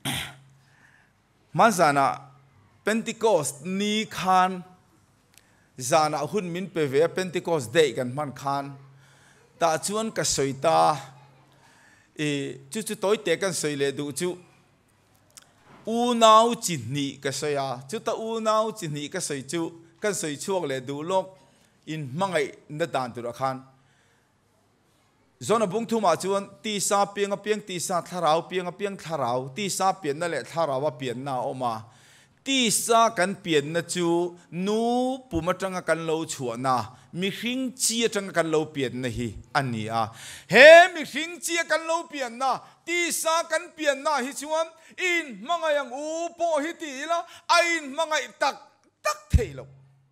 manzana Pentecost ni khan zana hun min peve Pentecost day kan man khan ta chuan ka soita chu toy te kan soile du chu u nau chin ni ka soya chu ta u nau chin ni ka soi chu kan soi chuak le du lok in mangai na dan tu ra khan zona bung thu ma chuan ti sa piang ti sa tharau piang tharau ti sa pian na le tharawa pian na oma ti sa kan pian na chu nu pumatanga kan lo chuana mi hring chia tanga kan lo pian na hi ani a he mi hring chia kan lo pian na ti sa kan pian na hi chuan in mangayang u po hi ti la ain mangai tak theilo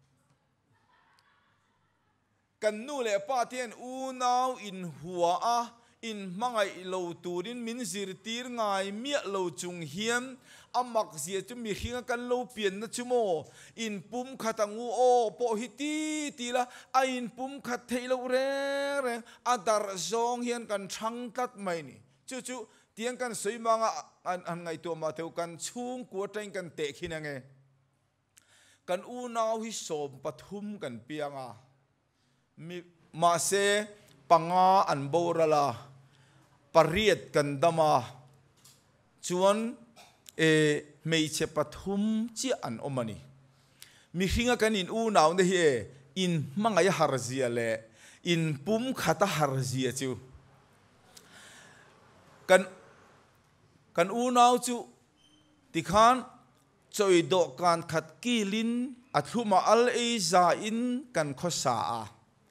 kan nu le pa tian u nau in huwa a in mangai lo turin min zir tir ngai mia lo chung hiam amak zia chu mi hinga kan lo pian na chumo in pum khatangu o po hi ti la a in pum khat theilo re adar zong hian kan thang tat mai ni chu tiếng kan soi manga an ngai to ma teu kan chung ku train kan te khina nge kan u nau hi som pathum kan pianga mi ma se panga an borala pariat kan dama chuan mei che pathum chi an omani mi hinga kan in u nau ne hi in mangai harzia le in pum khata harzia chu kan u nau chu tikhan choi do kan khat kilin athuma al e za in kan khosa a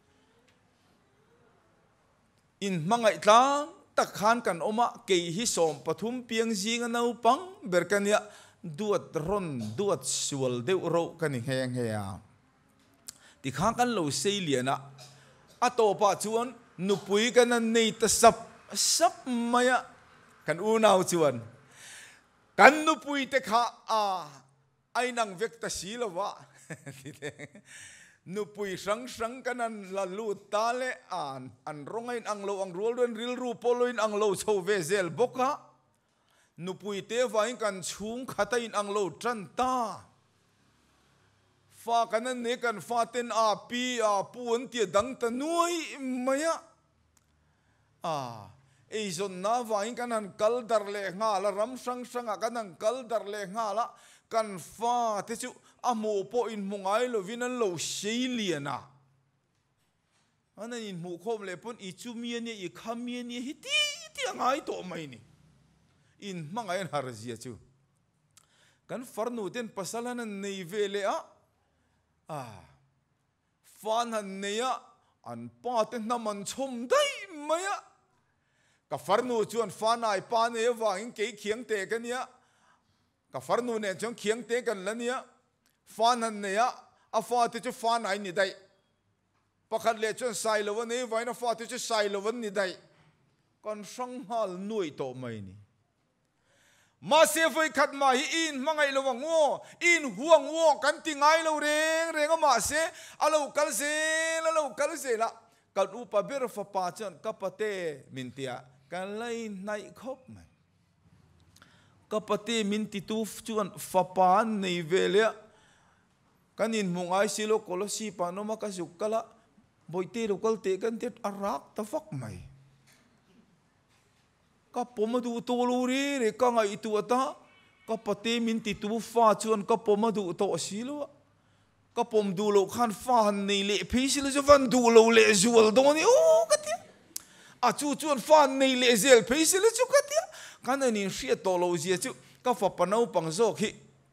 in mangai tlang takhan kan oma ke hi som pathum piang jing nau pang berkania duat ron duat sual deu ro kan heng heya tikhan kan lo seiliana atopa chuan nupui kan nei ta sap maya kan u nau chuan kan nupui te kha ai nang vek ta silawa nupui sang kanan la lu ta le an rongain ang lo ang rol don ril ru poloin ang lo chho ve zel boka nupui te vain kan chung khata in ang lo tran ta fa kanan ne kan fa ten pi puan ti dang ta nuai maya ei zon na vain kanan kal dar le nga la ram sang kanan kal dar le nga la kan fa te chu amo po in mungai lo vinan lo seiliana anan in mu khom le pon I chu mia ni I khamia ni hi ti angai to mai ni in mangai an harzia chu kan farnu ten pasalan nei vele fan han neya an pa te naman chom dai maya ka farnu chuan fanai pa ne wa in ke khiang te kania ka farnu ne chong khiang te kan lania fan han neya a fa te chu fan ai ni dai pakhat le chon sai lo ne vai na fa te chu sai lo ni dai kon sang hal nui to mai ni ma se voi khat ma hi in mangai lo wango in huang wo kan ti ngai lo reng ma se alo kal se la kal u pa ber fa pa chan kapate mintia kan lai nai khop mai kapate minti tu chuan fa pa nei vele kan in mungai silo kolosi pa no ma ka sukala boite ro kal te kan te arak ta fak mai ka pomadu to lo re ka ngai tu ata ka pate minti tu fa chuan ka pomadu to silo ka pom du lo khan fa nei le phesil jo van du lo le zual do ni o ka ti a chu chuan fa nei le zel phesil chu ka ti kan ni hria to lo zia chu ka fa panau pang zo khi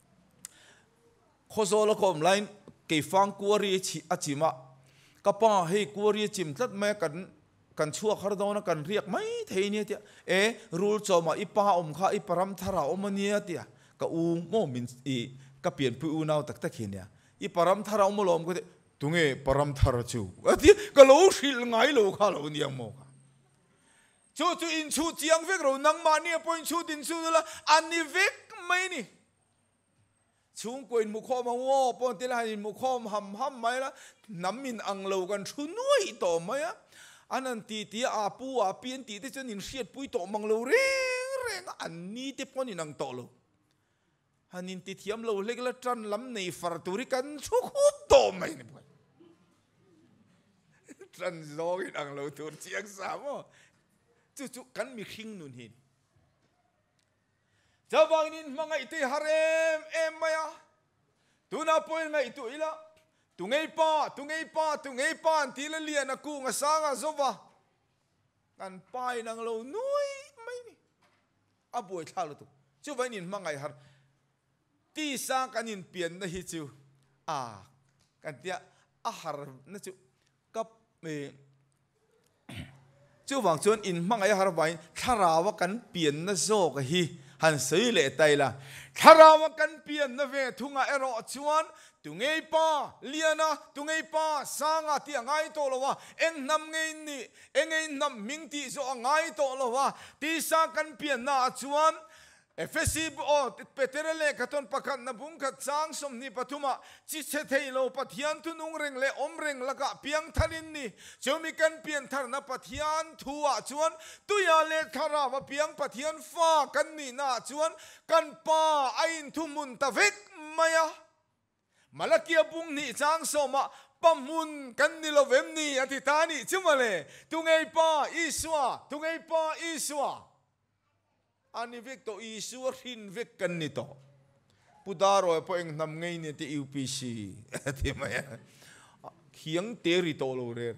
khozol kom line ke fang kuari chi achima ka pa he kuari chim tlat me kan chua khar dona kan riak mai theini tia rule choma ipa kha iparam thara omania tia ka u mo min ka pian pu u naw tak tak hinia iparam thara omolom ko tunge param thara chu ati ka lo shil ngai lo kha lo niang mo chu in chu chiang vek ro nang ma ni point chu tin chu la ani vek mai ni chung ko in mu khom ngo pon te la in mu khom ham mai la nam min ang lo kan thu nuai to mai anan ti apu apien ti te chen in hriat pui to mang lo reng an ni te pon in ang to lo hanin ti thiam lo lek la tran lam nei far turi kan chu khu to mai ni boy tran zo in ang lo tur chiang sa mo chu kan mi khing nun hin jawang nin mangai te harem em maya tuna poi ngai tu ila tungei pa ti la lian aku nga sanga zova kan pai nang lo nui mai ni aboi thalo tu chu vai nin mangai har ti sa kanin pian na hi chu kan tia a har na chu kap me chu wang chuan in mangai har vai tharawa kan pian na zo ka hi han sei le tai la tharawa kan pian na ve thunga ero chuan tungei pa liana tungei pa sanga ti angai to lowa eng nam ngei ni engei nam ming ti zo angai to lowa ti sa kan pian na chuan FSC โอเปเตเรเลกต้นประกันนบุงขัดจางสมนิปฐุมะจิเสเทโลปะเทียนทุนุงเร่งเลอมเร่งละกะเปียงทันินนี่จะมีกันเปลี่ยนทารนับปะเทียนทัวจวนตุยาเลทาราวะเปียงปะเทียนฟ้ากันนี่นาจวนกันป้าไอน์ทุมุนตะวิกมายะมาละเกียบุงนี่จางสมะปั๊มมุนกันนี่เราเวมนี่อธิษฐานี่จุมาเลยตุงไอป้าอิสวาตุงไอป้าอิสวาอันนี้วิกโตอิสวาหินวิกกันนี่โตพุทธารอยพอเองนำไงเนี่ยที่ UPC ที่มาเขียงเตริโตโลเร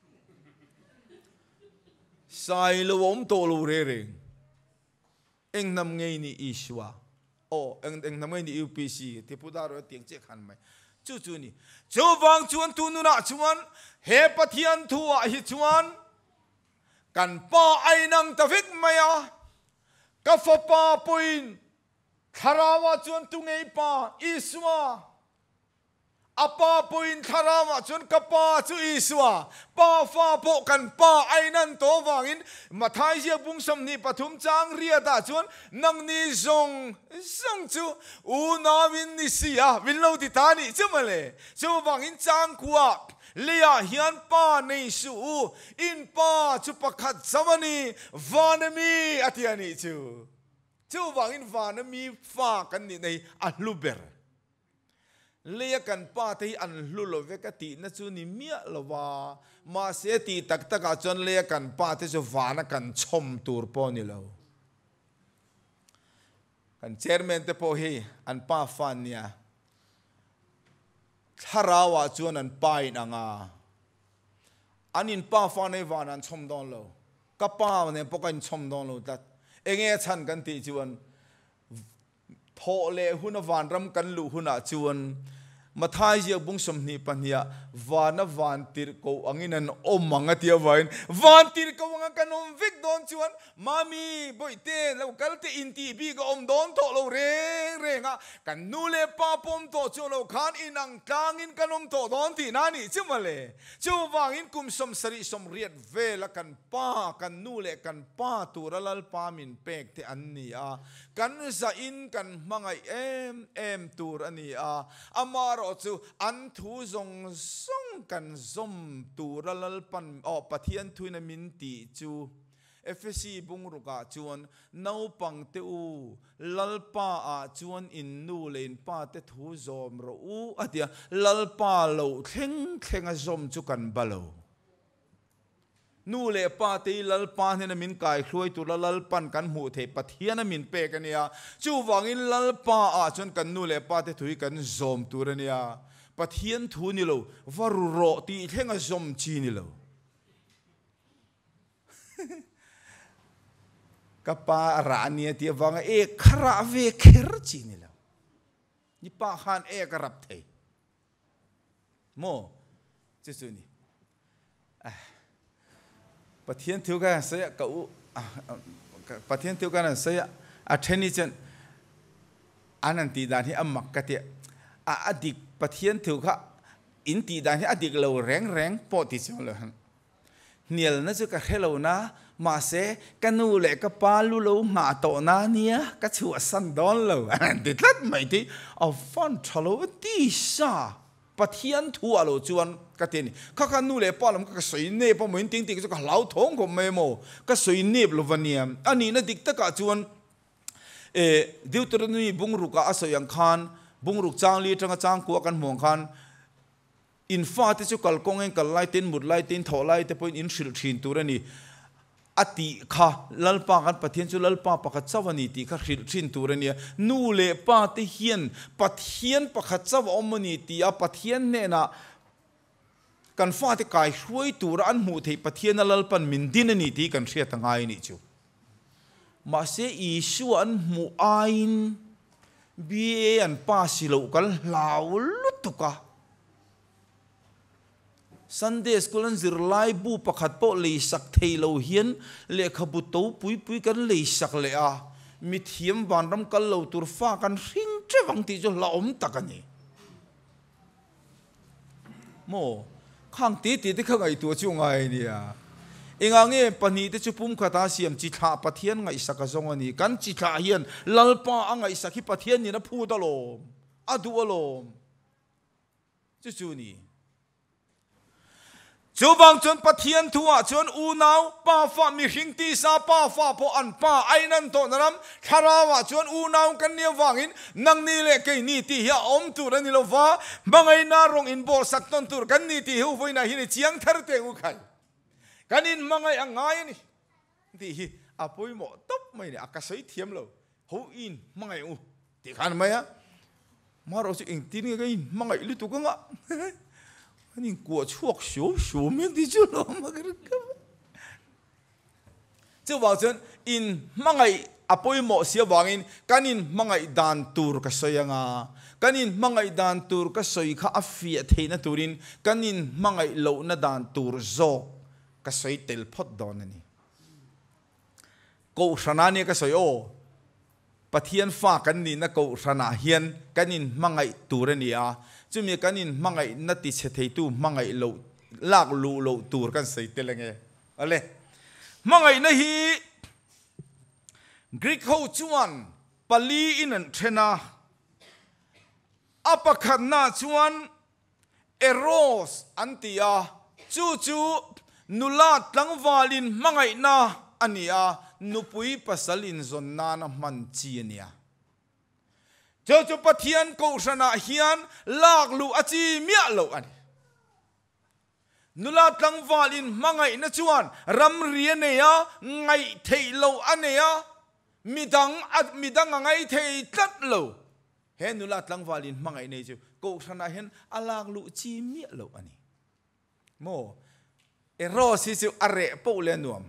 สายลวมโตโลเรเองนำไงนี่อิสวาโอ้เองนำไงนี่ UPC ที่พุทธารอยเตียงเจ๊ขันไหมจู่ๆนี่เจ้าวังชวนทุนน่ะชวนเฮปะเทียนทัวหิชวนกันป้าไอนังตะวิกมายะกัฟป้าปุยนคาราวะชวนตุงไอป้าอิสวาอาป้าปุยนคาราวะชวนกับป้าจูอิสวาป้าฟ้าโปกันป้าไอนันโตวังอินมาทายเสียบุงสมนิปฐุมจางเรียดาชวนนังนิจงจูอูนาวินนิสียวินโลติตานิจุมาเลยจูวังอินจางกัวเลียฮิอันป้าในสูอินป้าจุปขัดสวนีวานมีอธิยานิจูวังอินวานมีฟ้ากันนี่ในอัลลูเบอร์เลียกันป้าที่อันลุโลเวกตินั่นจูนี่เมียละว่ามาเสียตีตักตะกาจนเลียกันป้าที่จะวานกันชมตูร์ปอนี่แล้วกันเชอร์แมนเตโพเฮอันป้าฟันเนี่ยถ้าราวจวนอันป้ายนางาอันนี้ป้าฟันในวานันชมดอนแล้วกับป้าเนี่ยพวกกันชมดอนแล้วแต่เองฉันกันตีจวนโทเลหุนวานรำกันลุหุนจวนมาทายเจ้าบุงสมนีปัญญาวานติรโกอังอินันอมมังเตียวายนวานติรโกอังกันอมวิกดอนจวนมามีบ่อยเตแล้วกัลเตอินทีบีก็อมดอนโตโลเร่งกันนูเลป้าปมโตจวนเราขานอินังกลางอินกันอมโตดอนที่นั่นนี่จุมาเลยจูวางอินกุมสมสริสมเรียดเวลกันป้ากันนูเลกันป้าตัวละลป้ามินเปกที่อันนี้กันจะอินกันมังไอเอ็มตัวอันนี้อามาจูอันทูจงส่งกันซมตูระลปันปะเทียนทุนมินติจูFSC บุงรุกาจวนนาวปังเตอูลลป้าจวนอินนูเลนป้าเตทูจอมรูอะเดียลลป้าโลเข่งจอมจุกันบาโลนูเลป้าตีลลป้าเนี่ยมินกายคล้วยตัวลลปันกันหูเทปะเทียนมินเปกันเนี่ยจูวังอินลลป้าจนกันนูเลป้าเตถุยกันจอมตัวเนี่ยปะเทียนทูนี่โลวารุโรตีเข่งจอมจีนี่โลกับป้าร้านเนี่ยที่วังคราเวเคอร์จีนี่โลนี่ป้าขันกรับเทโมจู่ๆนี่ปะเทียนทิวกันเสียกับปะเทียนทิวกันเสียอัฐนิจันอันนั้นตีดานที่อมักกะเตะอดีตปะเทียนทิวกันอินตีดานที่อดีตเราแรงปอติชงเลยเนียลนั่นจะกะเฮลนะมาเสกันนูเล็กกับปาลูโลมาโตนาเนี่ยก็ชัวสันดอนเลยอันนั้นติดลัดไม่ที่เอาฟันทะลุตีซาปะเทียนทัวโลจวนก็เทนี่ข้ากันนูเลยป้าลมก็สวยเนปเหมือนติงก็เหลาท้องก็ไม่โมก็สวยเนปโลวานียอันนี้นะดิกตะกะจวนดิวตระนีบุงรุกอาศัยยังคันบุงรุกจางลีจังจางกัวกันห่วงคันอินฟ้าที่จุกลกงเองกัลไลตินมุดไลตินถอไลแต่พออินสิลชินตัวนี้อติข้าลลป้ากันปะเทียนจุลลป้าปะขัดสวนีติข้าสิลชินตัวนี้นูเลป้าที่เฮียนปะเทียนปะขัดสวอมนีติปะเทียนเนี่ยนะกันฟ้าที่กายช่วยตัวอันหูที่ปะเทียนลลปันมินดินนี่ที่กันเสียทั้งไงนี่จูมาเสียอิสุอันมูอินบีอันป้าสิโลกันลาวลุตุกะSunday school นั้นจะไล่บูปะขัดโปเลยสักเทโลเฮียนเลี้ยขบุตรปุยกันเลยสักเลยมีเทียมบานรำกันเหลาตัวฟ้ากันริงเจ้าบางทีจะละอมตะกันนี่โมข้างตีที่ข้างไอตัวช่วงไงเนี่ย ingange pani te chupum khata siam chi tha pathian ngai sakazong ani kan chi tha hian lalpa angai sakhi pathian ni na phu dalom adu alom chu ni chu bang chon pathian thua chon u nau pa fa mi hing ti sa pa fa po an pa ainan to naram tharawa chon u nau kan ne wangin nang ni le ke ni ti ya om tu ra ni lo wa bangai na rong in bol sak ton tur kan ni ti hu voina hi ni chiang thar te u khai kanin mangai angai ni ti hi apoi mo top mai ni akasai thiam lo ho in mangai u ti khan mai a maro chi ing tin ga in mangai lu tu ka nga anh của chuộc số miếng đi chứ lo mà cái chứ bảo chân in mang ngày apoi mo sia wangin kanin mangai dan tur ka soyanga kanin mangai dan tur ka soi kha afia theina turin kanin mangai lo na dan tur zo ka soi tel phot don ani ko sanani ka soi o pathian fa kan ni na ko sana hian kanin mangai turania chumi kanin mangai nati che theitu mangai lo lak lu lo tur kan sei telenge ale mangai na hi Greek ho chuan pali in an thena apakhat na chuan eros antia chu nulat tlangwalin mangai na ania nupui pasalin zonna na man chi ania cho pathian ko sana hian lak lu achi mia lo ani nula tlangwalin mangai na chuan ram riane ya ngai thei lo ania midang ngai thei tat lo he nula tlangwalin mangai nei chu ko sana hian alak lu chi mia lo ani mo ero si chu are po le nuam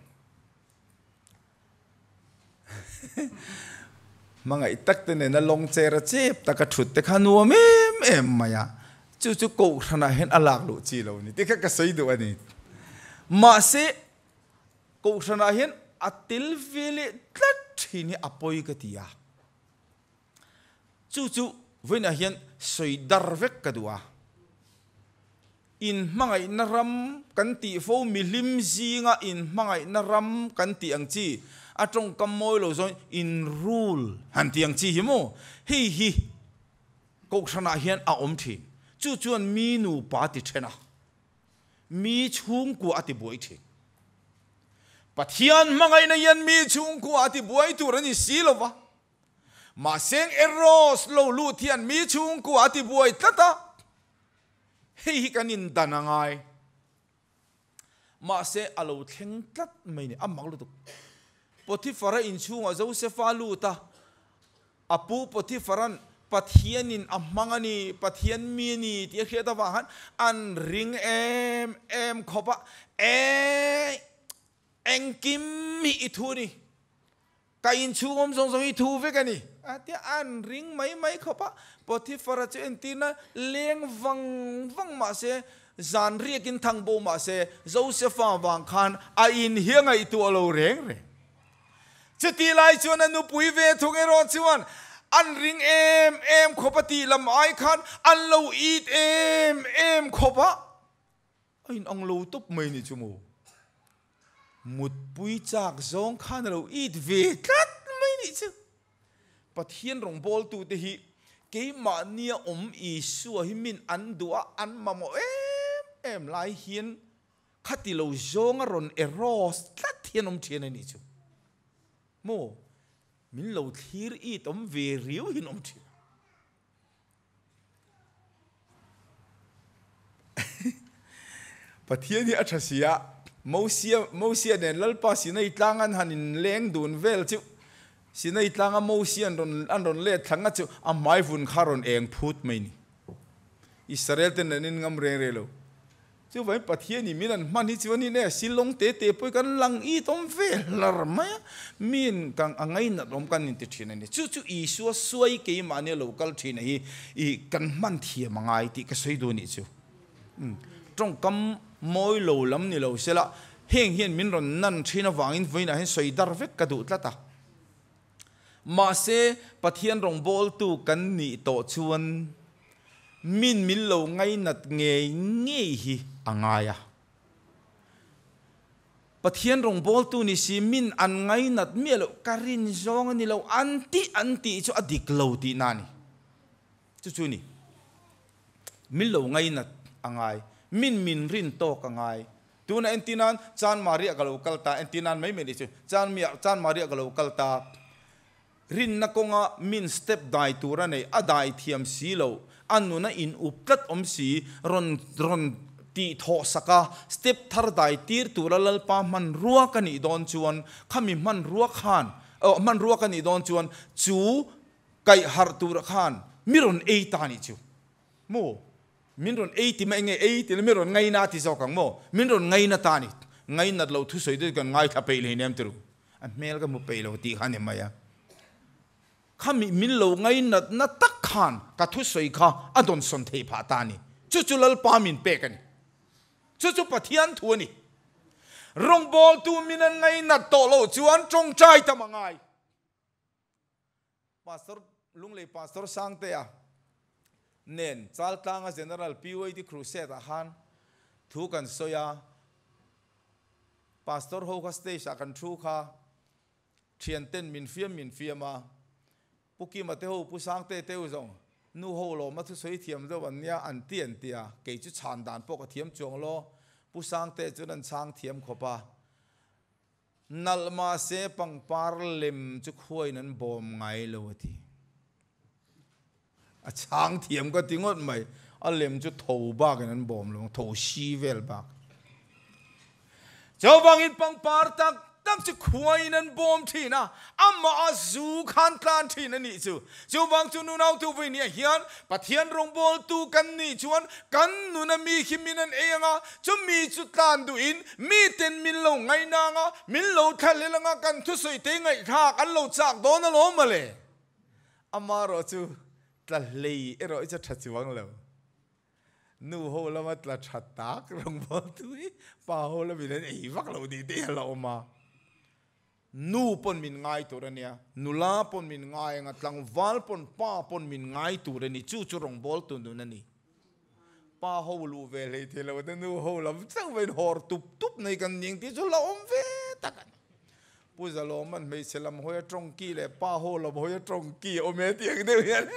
mangai tak te ne na long chera chep taka thut te khanuam em maya chu ko thana hen alak lu chi lo ni te ka sei do ani ma se ko thana hen atil vele tlat thini apoi ka tia chu vena hian soi dar vek ka duwa in mangai naram kan ti fo milim zinga in mangai naram kan ti ang chi atong kamoi lo zon in rule han tiang chi himo hi ko sana hian a om thi chuan mi nu pa ti thena mi chung ku ati boi thi pathian mangai na yan mi chung ku ati boi tu rani silova ma seng eros lo lu thian mi chung ku ati boi tata hi kanin danangai ma se alo thleng tlat mai ni amak lu tu Potifara inchunga Josepha luta apu Potifaran pathianin amangani pathian mini ti kheta wahan an ring em khopa engkim mi ithuni ka inchungom jong ithu vekani atia an ring mai khopa Potifara chu entina leng wang ma se zan riakin thangbo ma se Josepha wang khan a in hianga itu alo reng chati lai chuan anu pui ve thung ero chuan an ring em khopati lam ai khan an lo eat em khopa ain ang lo top mai ni chumo mut pui chak zong khan lo eat ve kat mai ni chu pathian rong bol tu te hi ke ma nia isu hi min an dua an mamo em lai hian khati lo zong ron eros tat hian thian ni chu mo min lo thir I tom ve riu hin om thi pathian ni athasia mosia den lalpa sinai tlangan hanin leng dun vel chu sinai tlanga mosia an ron le thanga chu amai vun kharon eng phut mai ni Israel ten nin ngam re lo chu vai pathian ni minan man hi chiwani ne silong te poi kan lang I tom ve lar ma min kang angai na rom kan in ti thina ni chu isu suai ke mane local thina hi I kan man thia mangai ti ka sei do ni chu trong kam moi lo lam ni lo sela heng hian min ron nan thina wangin voina hen soi dar vek ka du tlata ma se pathian rong bol tu kan ni to chuan min lo ngai nat nge hi angaya pathian rong bol tu ni si min an ngai nat mi lo karin zong ni lo anti chu adik lo ti nani chu ni min lo ngai nat angai min rin to ka ngai tu na entinan Chanmari ka lo kalta entinan mai me ni chu Chanmari ka lo kalta rin na ko nga min step dai tura nei adai thiam si lo anu na in uplat om si ron ti tho saka step thar dai tir tura lal pa man ruwa kani don chuan khami man ruwa khan man ruwa kani don chuan chu kai har tura khan miron ei ta ni chu mo minron ei ti mai nge ei ti miron ngai na ti so kang mo minron ngai na ta ni ngai na lo thu soi de kan ngai tha pe le nem tru an mel ka mu pe lo ti khan em ya khami min lo ngai na tak khan ka thu soi kha adon son thei pha ta ni chu lal pa min pe kan chu pathian thu ni rong bol tu min an ngai na to lo chuan chong chai ta mangai pastor lungle pastor sang te ya nen chal tanga general POI di Crusade a han thu kan soya pastor ho ka stage a kan thu kha thian ten min fiam ma puki ma te ho pu sang te u zong nu ho lo ma thu soi thiam do wan nia an tian tia ke chu chan dan po ka thiam chong lo pu sang te chu nan chang thiam khopa nal ma se pang par lem chu khoi nan bom ngai lo ti a chang thiam ka tingot mai a lem chu tho ba kan nan bom lo tho si vel ba cho bang in pang par tak chu khoi nan bom thi na amma azu khan tlan thi na ni chu bang chu nu nau tu vi ni hian pathian rong bol tu kan ni chuan kan nu na mi khiminan enga chu mi chu tlan du in mi ten min lo ngai na nga min lo thal le nga kan thu soi te ngai tha kan lo chak do na lo ma le amma ro chu tla lei ero cha tha chuang lo nu ho la ma tla tha tak rong bol tu pa ho la bi len ei vak lo di te lo ma nu pon min ngai tu rania nula pon min ngai nga tlang wal pon pa pon min ngai tu rani chu rong bol tu nu nani pa ho lu ve le the lo de nu ho lam chang ven hor tup nei kan ning ti chu la om ve takan pu za lo man mei selam hoya trong ki le pa ho lo hoya trong ki o me tiang de hian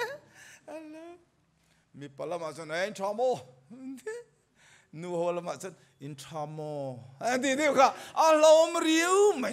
mi pala ma chon en chamo nu ho la ma chon in chamo an ti ka alom riu mai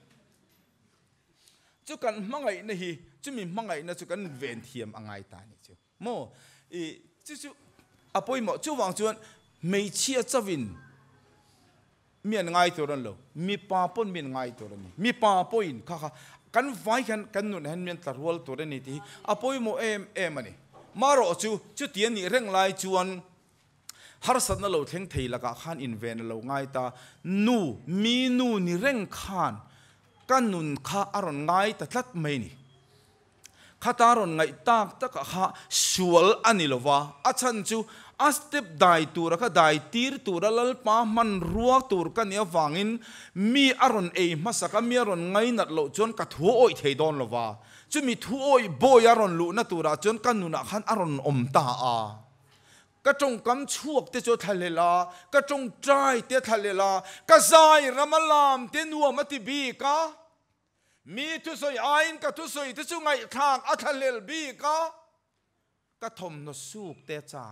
chu kan mangai na hi chu mi mangai na chu kan ven thiam angai ta ni chu mo chu apoi mo chu wang chuan mei chia chawin mian ngai to ran lo mi pa pon min ngai to ran mi pa poin kha kan vai kan nun han mian tarwal to ran ni ti apoi mo em ani maro chu tian ni reng lai chuan har sat na lo theng thei la ka khan in ven lo ngai ta nu ni reng khan kan nun kha aron ngai ta tlat mai ni khataron ngai tak tak kha sual ani lova achan chu a step dai tur ka dai tir tur lal pa man ruwa tur ka nia wangin mi aron ei masaka mi aron ngai nat lo chon ka thu oi thei don lova chu mi thu oi boy aron lu na tura chon kan nun a khan aron om ta a ka trong kam chuak te cho thalela ka trong trai te thalela ka zai ramalam te nuam ati bi ka mi tu soi ain ka tu soi te chu ngai thang a thalel bi ka thom no suk te cha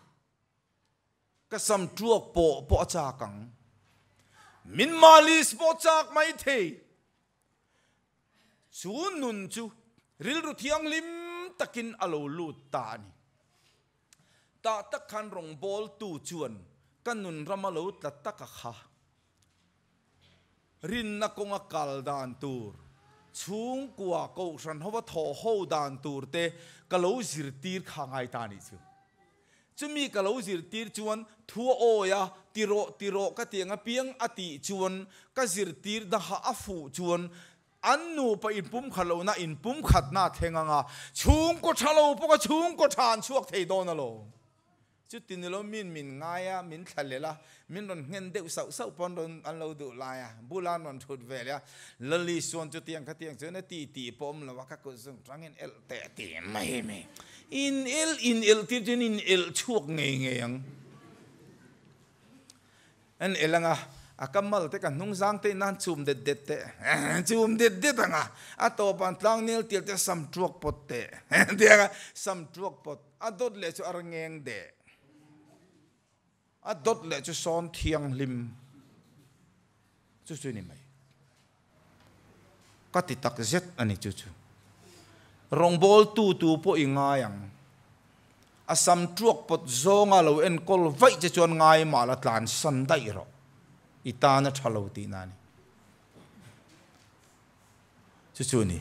ka sam truak po cha kang min malis po chak mai the chu nun chu ril ru thiang lim takin alo lu ta ni ta tak khan rong bol tu chuan kan nun ramalo tla tak kha rin na konga kal dan tur chung kwa ko san hawa tho ho dan tur te kalo zir tir kha ngai ta ni chu chumi kalo zir tir chuan thu o ya tiro ka tianga piang ati chuan ka zir tir da ha afu chuan annu pa in pum khalo na in pum khat na thenga nga chung ko thalo po ka chung ko than chuak thei don alo chu tin lo min ngaya min thalela min ron ngen deu sau pon ron an lo du la ya bulan ron thut ve ya lali son chu tiang ka tiang chu na ti pom la wa ka ko sung trangin el te ti mai me in el ti chen in el chuak nge yang an elanga akamal te kan nung zang te nan chum det te chum det anga ato pan tlang nil til te sam truak pot te dia sam truak pot adot le chu arngeng de adot le chu son thiang lim chu ni mai ka ti tak zet ani chu rong bol tu po inga yang asam truak pot zonga lo en kol vai che chuan ngai ma la tlan san dai ro itana thalo ti nani chu ni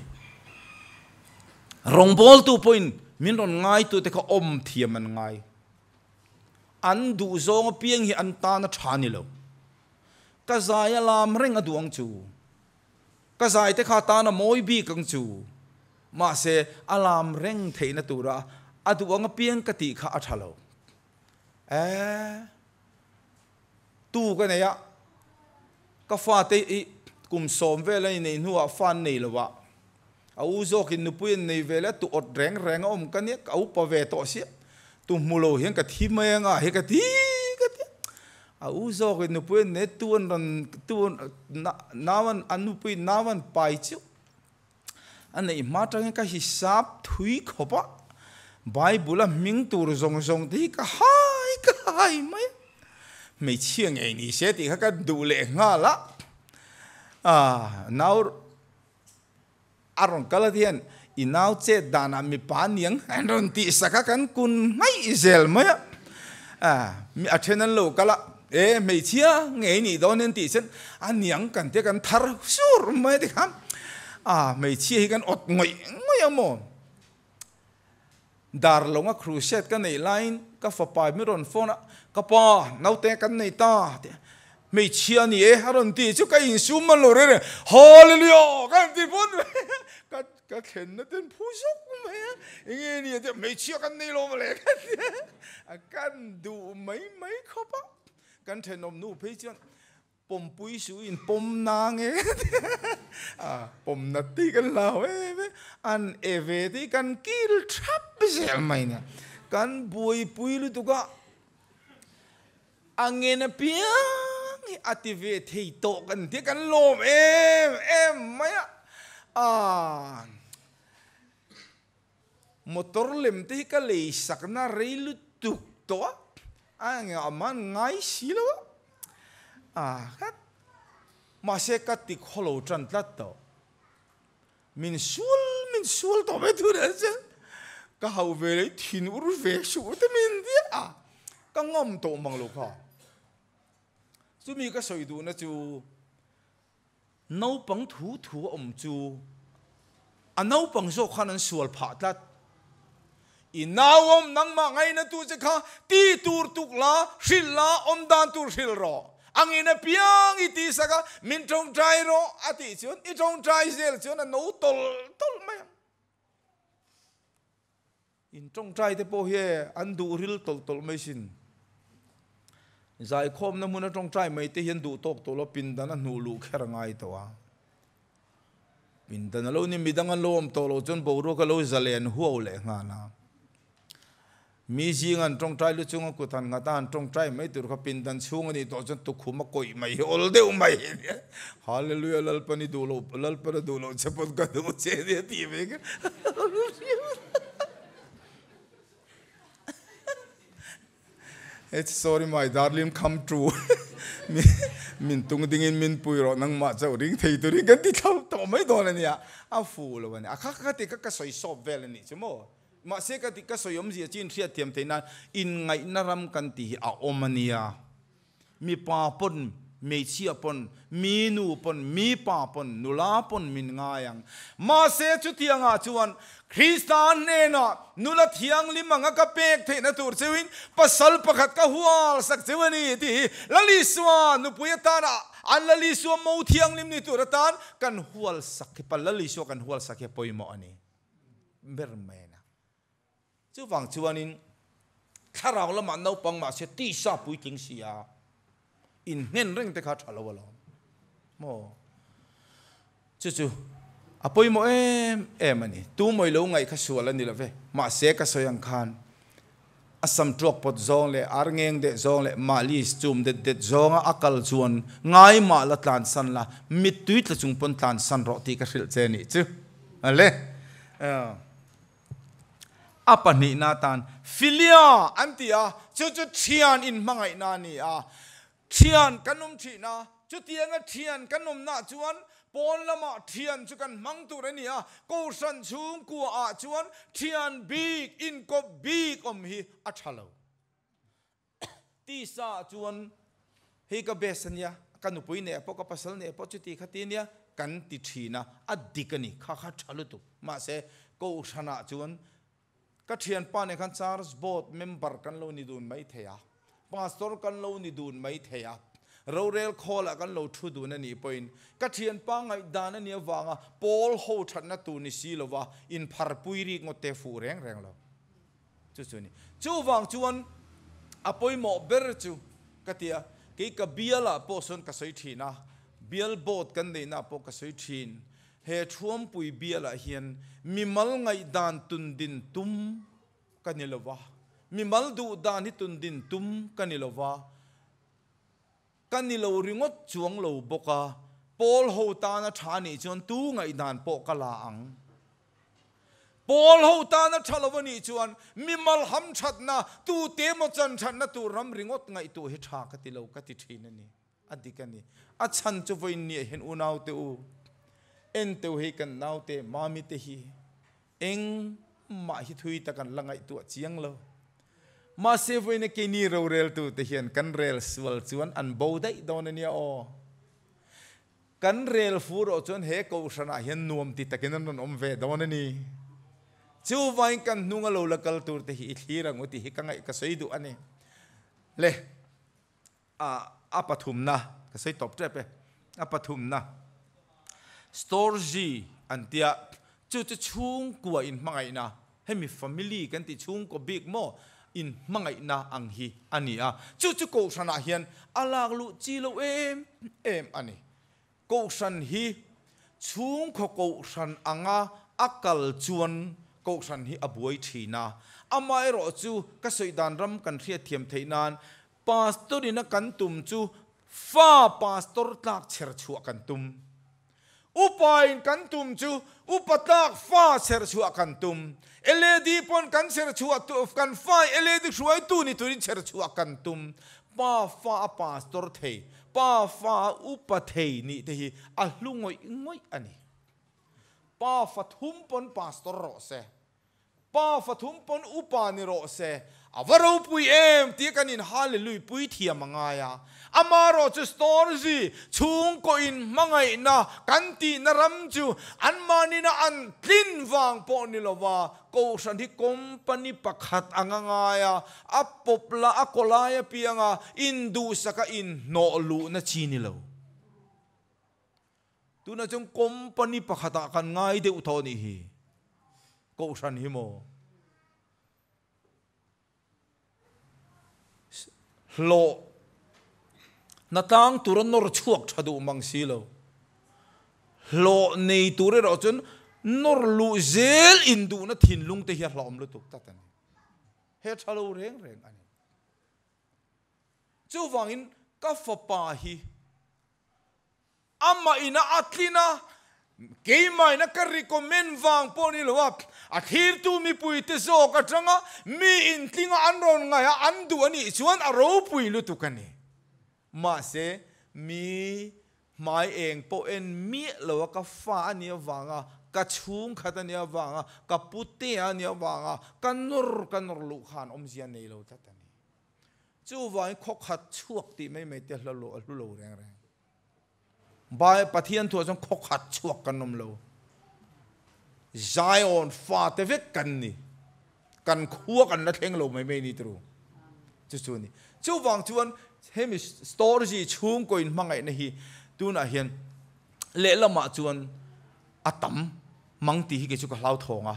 rong bol tu point min ron ngai tu te ka om thiam an ngai an du zong piang hi an ta na thani lo ka zai lam reng aduang chu ka zai te kha ta na moi bi kang chu ma se alam reng theina tura aduang piang ka ti kha athalo tu ka ne ya ka fa te kum som vela nei nuwa fan nei lawa au zo kin nu puin nei vela tu ot reng om ka ne au pa ve to si tu mulo hian ka thi me nga he ka ti au zo kin nu puin ne tuan nawan anu puin nawan pai chu anei ma tang ka hisap thui khopa bible ming tur zong ti ka hai mai mei chiang ei ni se ti ka du le nga la now aron kaladian inaw che dana mi paniang andon ti saka kan kun ngai zel ma mi athenan lo kala mei chia ngei ni donen ti sen aniang kan te kan thar sur mai ti kham mei chia hi kan ot ngoi amo dar longa crusade kan nei line ka fa pai mi ron phone ka pa nau te kan nei ta mei chia ni haron ti chu ka in sum man lo re hallelujah kan ti pon ka khen na ten phu sok mai nge ni te mei chia kan nei lo ma le kan du mai khopa kan then om nu pe chuan pom pui su in pom na nge pom na ti kan lao an eve ti kan kil thap sel mai na kan bui pui lu tu ka angena piang activate thei to kan ti kan lom em mai motor lem ti ka le sakna reilu tuk to anga man ngai silo kat ma se ka ti kholo tran tlat to min sul to be tu de chen ka hau ve le thin ur ve su te min dia ka ngom to mang lo kha chu mi ka soi du na chu nau pang thu om chu nau pang zo khan an sual pha tlat inawom nang ma ngai na tu che kha ti tur tuk la hril la om dan tur hril ro angina piang iti saka min trong trai ro ati chun I trong trai zel chun no tol mai in trong trai te po he an du ril tol mai sin zai khom na mun trong trai mai te hian du tok to lo pin dan nu lu kher ngai to pin dan lo ni midang an lom to lo chun bo ro ka lo zalen huo le nga na mi jing an trong trai lu chung ku than nga tan trong trai mai tur kha pin dan chung ani to chun tu khuma koi mai ol deu mai hallelujah lalpani du lo lalpara du lo chapot ka du che de ti ve it's sorry my darling come true min tung ding in min pui ro nang ma chau ring thei tu ring kan ti thau to mai do la nia fu lo wa ni kha ti ka soi sop vel ni chmo ma se ka ti ka soyom ji chin thria thiam theina in ngai naram kan ti a omania mi pa pon me chia pon mi nu pon mi pa pon nula pon min ngayang ma se chu tianga chuan Christian ne na nula thiang limanga ka pek theina tur chewin pasal pakhat ka hual sak chewani ti lali swa nu puyata na an lali swa mo thiang lim ni turatan kan hual sak pa lali swa kan hual sak poimo ani bermena chu wang chuanin tharau lama no pang ma se ti sa pui ting sia in nen reng te kha thalo lo mo chu apoi mo em ani tu moi lo ngai kha suala ni lave ma se ka soyang khan asam truak pot zong le arngeng de zong le malis chum de zonga akal chuan ngai ma la tlan san la mit tuit la chung pon tlan san ro ti ka hril che ni chu ale apa ni na tan filia antia chu thian in mangai na ni a thian kanum thi na chu tianga thian kanum na chuan pon lama thian chu kan mang tu rani a ko san chung ku a chuan thian big in ko big om hi a thalo ti sa chuan he ka besanya kan upui ne po ka pasal ne po chu ti khatinia kan ti thina adikani kha thalo tu ma se ko sana chuan ka thian pa ne khan charge board member kan lo ni dun mai theya pastor kan lo ni dun mai theya rorel khola kan lo thu du na ni point ka thian pa ngai dan ani awanga pol ho thatna tu ni si lova in phar puiri ngote fu reng lo chu ni chu wang chuan apoi mo ber chu katia ke ka biala po son ka soi thina bial bot kan nei na po ka soi thin he thuam pui biala hian mimal ngai dan tun din tum kanilova mimal du dan hi tun din tum kanilova kanilo ringot chuang lo boka pol ho ta na thani chon tu ngai dan po kala ang pol ho ta na thalawani chuan mimal ham thatna tu te mo chan thatna tu ram ringot ngai tu he tha ka ti lo ka ti thina ni adikani a chan chu voi ni hen unau te u en te he kan nau te mami te hi eng ma hi thui ta kan langai tu chiang lo ma se voi ne ke ni ro rel tu te hian kan rel swal chuan an bo dai don ania o kan rel fu ro chuan he ko sana hian nuam ti takin an om ve don ani chu vai kan nunga lo lakal tur te hi thirang uti hi kangai ka sei du ani le a pathum na ka sei top trepe a pathum na storji antia chu chung kwa in mangai na hemi family kan ti chung ko big mo in mangai na ang hi ani a chu ko sana hian alak lu chi lo em ani ko san hi chung ko san anga akal chuan ko san hi abuai thina amai ro chu ka soidan ram kan thria thiam theinan pastor ina kan tum chu fa pastor tlak cher chu kan tum upain kan tum chu upatak fa cher chu kan tum eledi pon kan cher chu tu kan fa eledi suai tu ni turin cher chu kan tum pa fa pastor thei pa fa upa thei ni te hi a hlungoi ngoi ani pa fathum pon pastor ro se pa fathum pon upa ni ro se avaro pui em ti kanin hallelujah pui thia mangaya amaro chu storji chung ko in mangai na kanti na ramchu an mani na an tlin wang po ni lova ko san hi company pakhat angangaya apopla akolaya pianga indu saka in no lu na chini lo tuna chung company pakhata kan ngai de uthoni hi ko san hi mo lo natang turan nor chuak thadu mang silo lo nei ture ro chun nor lu zel indu na thin lung te hi hlom lu tuk tatan he thalo reng ani chu wangin ka fa pa hi amma ina atlina keimai na ka recommend wang poni lo ap athir tu mi pui te zo ka changa mi in tlinga anron nga ya andu ani chuan aro pui lu tukani ma se mi mai eng po en mi lo ka fa ani wanga ka chung khata ni wanga ka putte ani wanga kanur lu khan om sia nei lo tatani chu wai khok khat chuak ti mai te lo reng bai pathian thu jong khok khat chuak kanom lo Zion fa te vek kan ni kan khua kan na theng lo mai ni tru chu ni chu wang chuan hemi storji chung ko in mangai na hi tuna hian le lama chuan atam mangti hi ke chu ka hlau thonga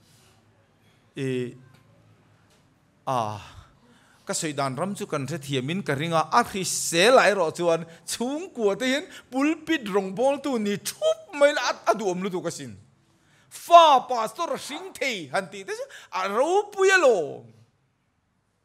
ka soidan ram chu kan the thiamin ka ringa a khi se lai ro chuan chung ko te hin pulpit rong bol tu ni thup mai la aduam lu tu ka sin fa pastor sing thei han ti te a ro puyalo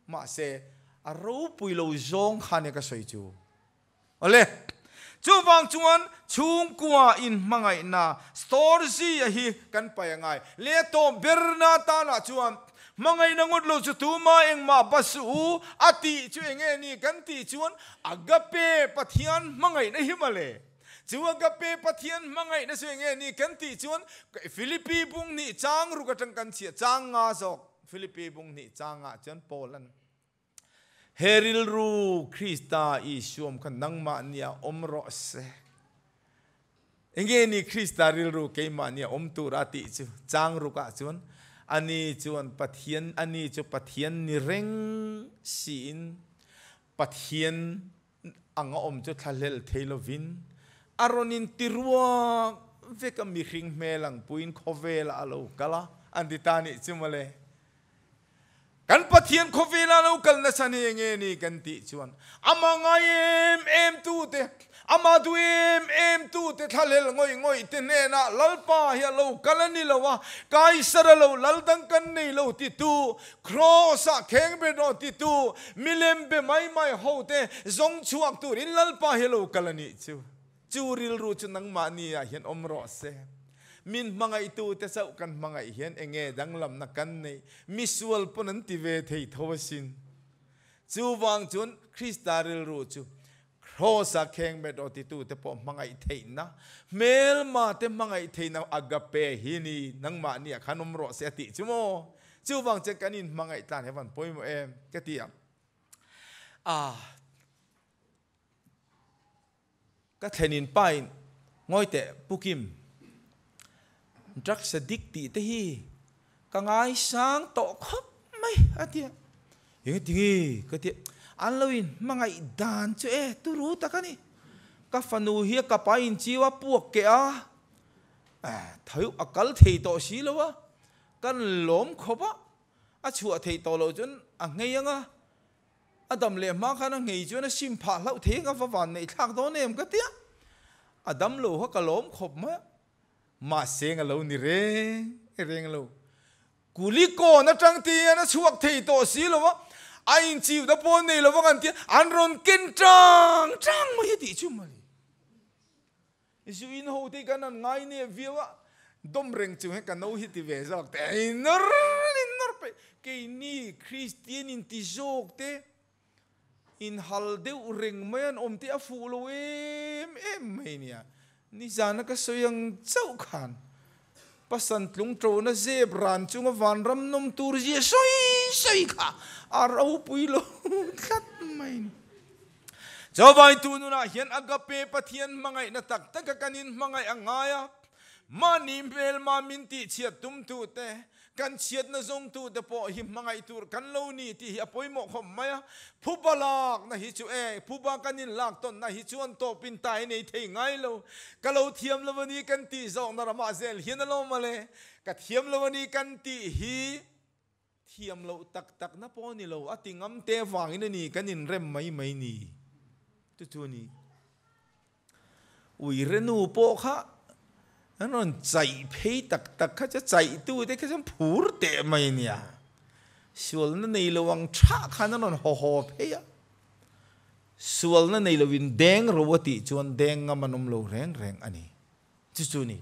mà sẽ râu bùi lâu zong khane ka soi chu ole chu wang chuan chung kwa in mangai na story hi kan pa ngai le to berna ta na chuan mangai na ngot lo chu tu ma eng ma basu ati chu enge ni kan ti chuan agape pathian mangai na himale chu agape pathian mangai na chu enge ni kan ti chuan Philippi bung ni chang ru ka tang kan chia chang nga zok Philippi bung ni chang nga chuan Poland heril ru Krista isum kan nang ma nia omro se enge ni Krista ril ru ke ma nia om tu ra ti chu chang ru ka chuan ani chuan pathian ani chu pathian ni reng sin pathian anga om chu thalel theilovin aronin tirua veka mi hring melang puin KVL alo kala anditani chumale kan pathian KVL alo kal na sani enge ni kan ti chuan amanga em tu te ama du em tu te thalel ngoi te ne na lalpa hi lo kalani lowa kai sara lo laldang kan nei lo ti tu cross a kheng be no ti tu milem be mai ho te zong chuak tu rin lalpa hi lo kalani chu churil ru chu nang ma ni a hian omro se min mangai tu te sau kan mangai hian enge danglam na kan nei misual punan ti ve thei thowasin chu wang chun Kristaril ru chu Rosa kheng met oti tu te po mangai theina mel ma te mangai theina agape hini nang ma ni khanom ro se ti chumo chu wang che kanin mangai tan hewan poimo em ka ti ka thenin pain ngoi te pukim drak sadik ti te hi ka ngai sang to khop mai atia ye ti ka ti anloin mangai dan chu tu ru ta kani ka fanu hi ka pain chiwa puak ke thayu akal thei to si lowa kan lom khoba a chua thei to lo chun ngei anga adam le ma khana ngei chu na sim pha lau the nga van nei thak do nem ka tia adam lo ha ka lom khop ma seng lo ni reng lo kuli ko na tang ti na chuak thei to si lowa ain chiu da pon nei lo wangan ti an ron ken chang ma ti chu mali isu in ho te kan ngai ne viwa dom reng chu he kan no hi ti ve zak te inor pe ke ni Christian in ti jok te in hal de reng man om te afu lo em mai nia ni zana ka soyang chau khan pasan tlung tro na zebran chunga van ram nom tur je soi kha arau puilo khat mai jawai tu nu na hian agape pathian mangai na tak tak kanin mangai angaya mani mel ma minti chiat tum tu te kan chiat na zong tu te po hi mangai tur kan lo ni ti hi apoimo khom maya phubalak na hi chu phuba kanin lak ton na hi chuan to pin tai nei thei ngai lo kalo thiam lawani kan ti zong na rama zel hian lo male ka thiam lawani kan ti hi thiam lo tak na po ni lo atingam te wangin ni kanin rem mai ni tu ni ui renu po kha anon chai phei tak kha cha chai tu te kha jam phur te mai nia sual na nei lawang tha khan anon ho pheya sual na nei lawin deng rowati chuan deng ngamanom lo reng ani chu ni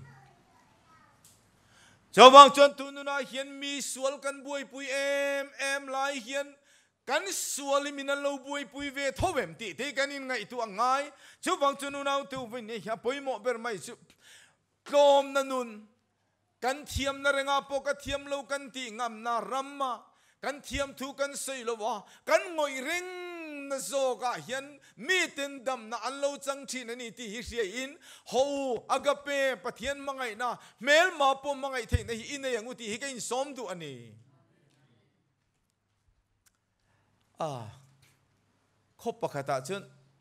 chawang chuan tu nu na hian mi sual kan buai pui em lai hian kan sual min lo buai pui ve thowem ti te kanin ngai tu angai chawang chu nu na tu vin ne ha poimo ber mai chu klom na nun kan thiam na renga po ka thiam lo kan ti ngam na ramma kan thiam thu kan sei lo wa kan ngoi reng na zo ka hian mi ten dam na an lo chang thin ani ti hi ria in ho agape pathian mangai na mel ma po mangai thei na hi in yang uti hi kain som du ani khop pakhata chun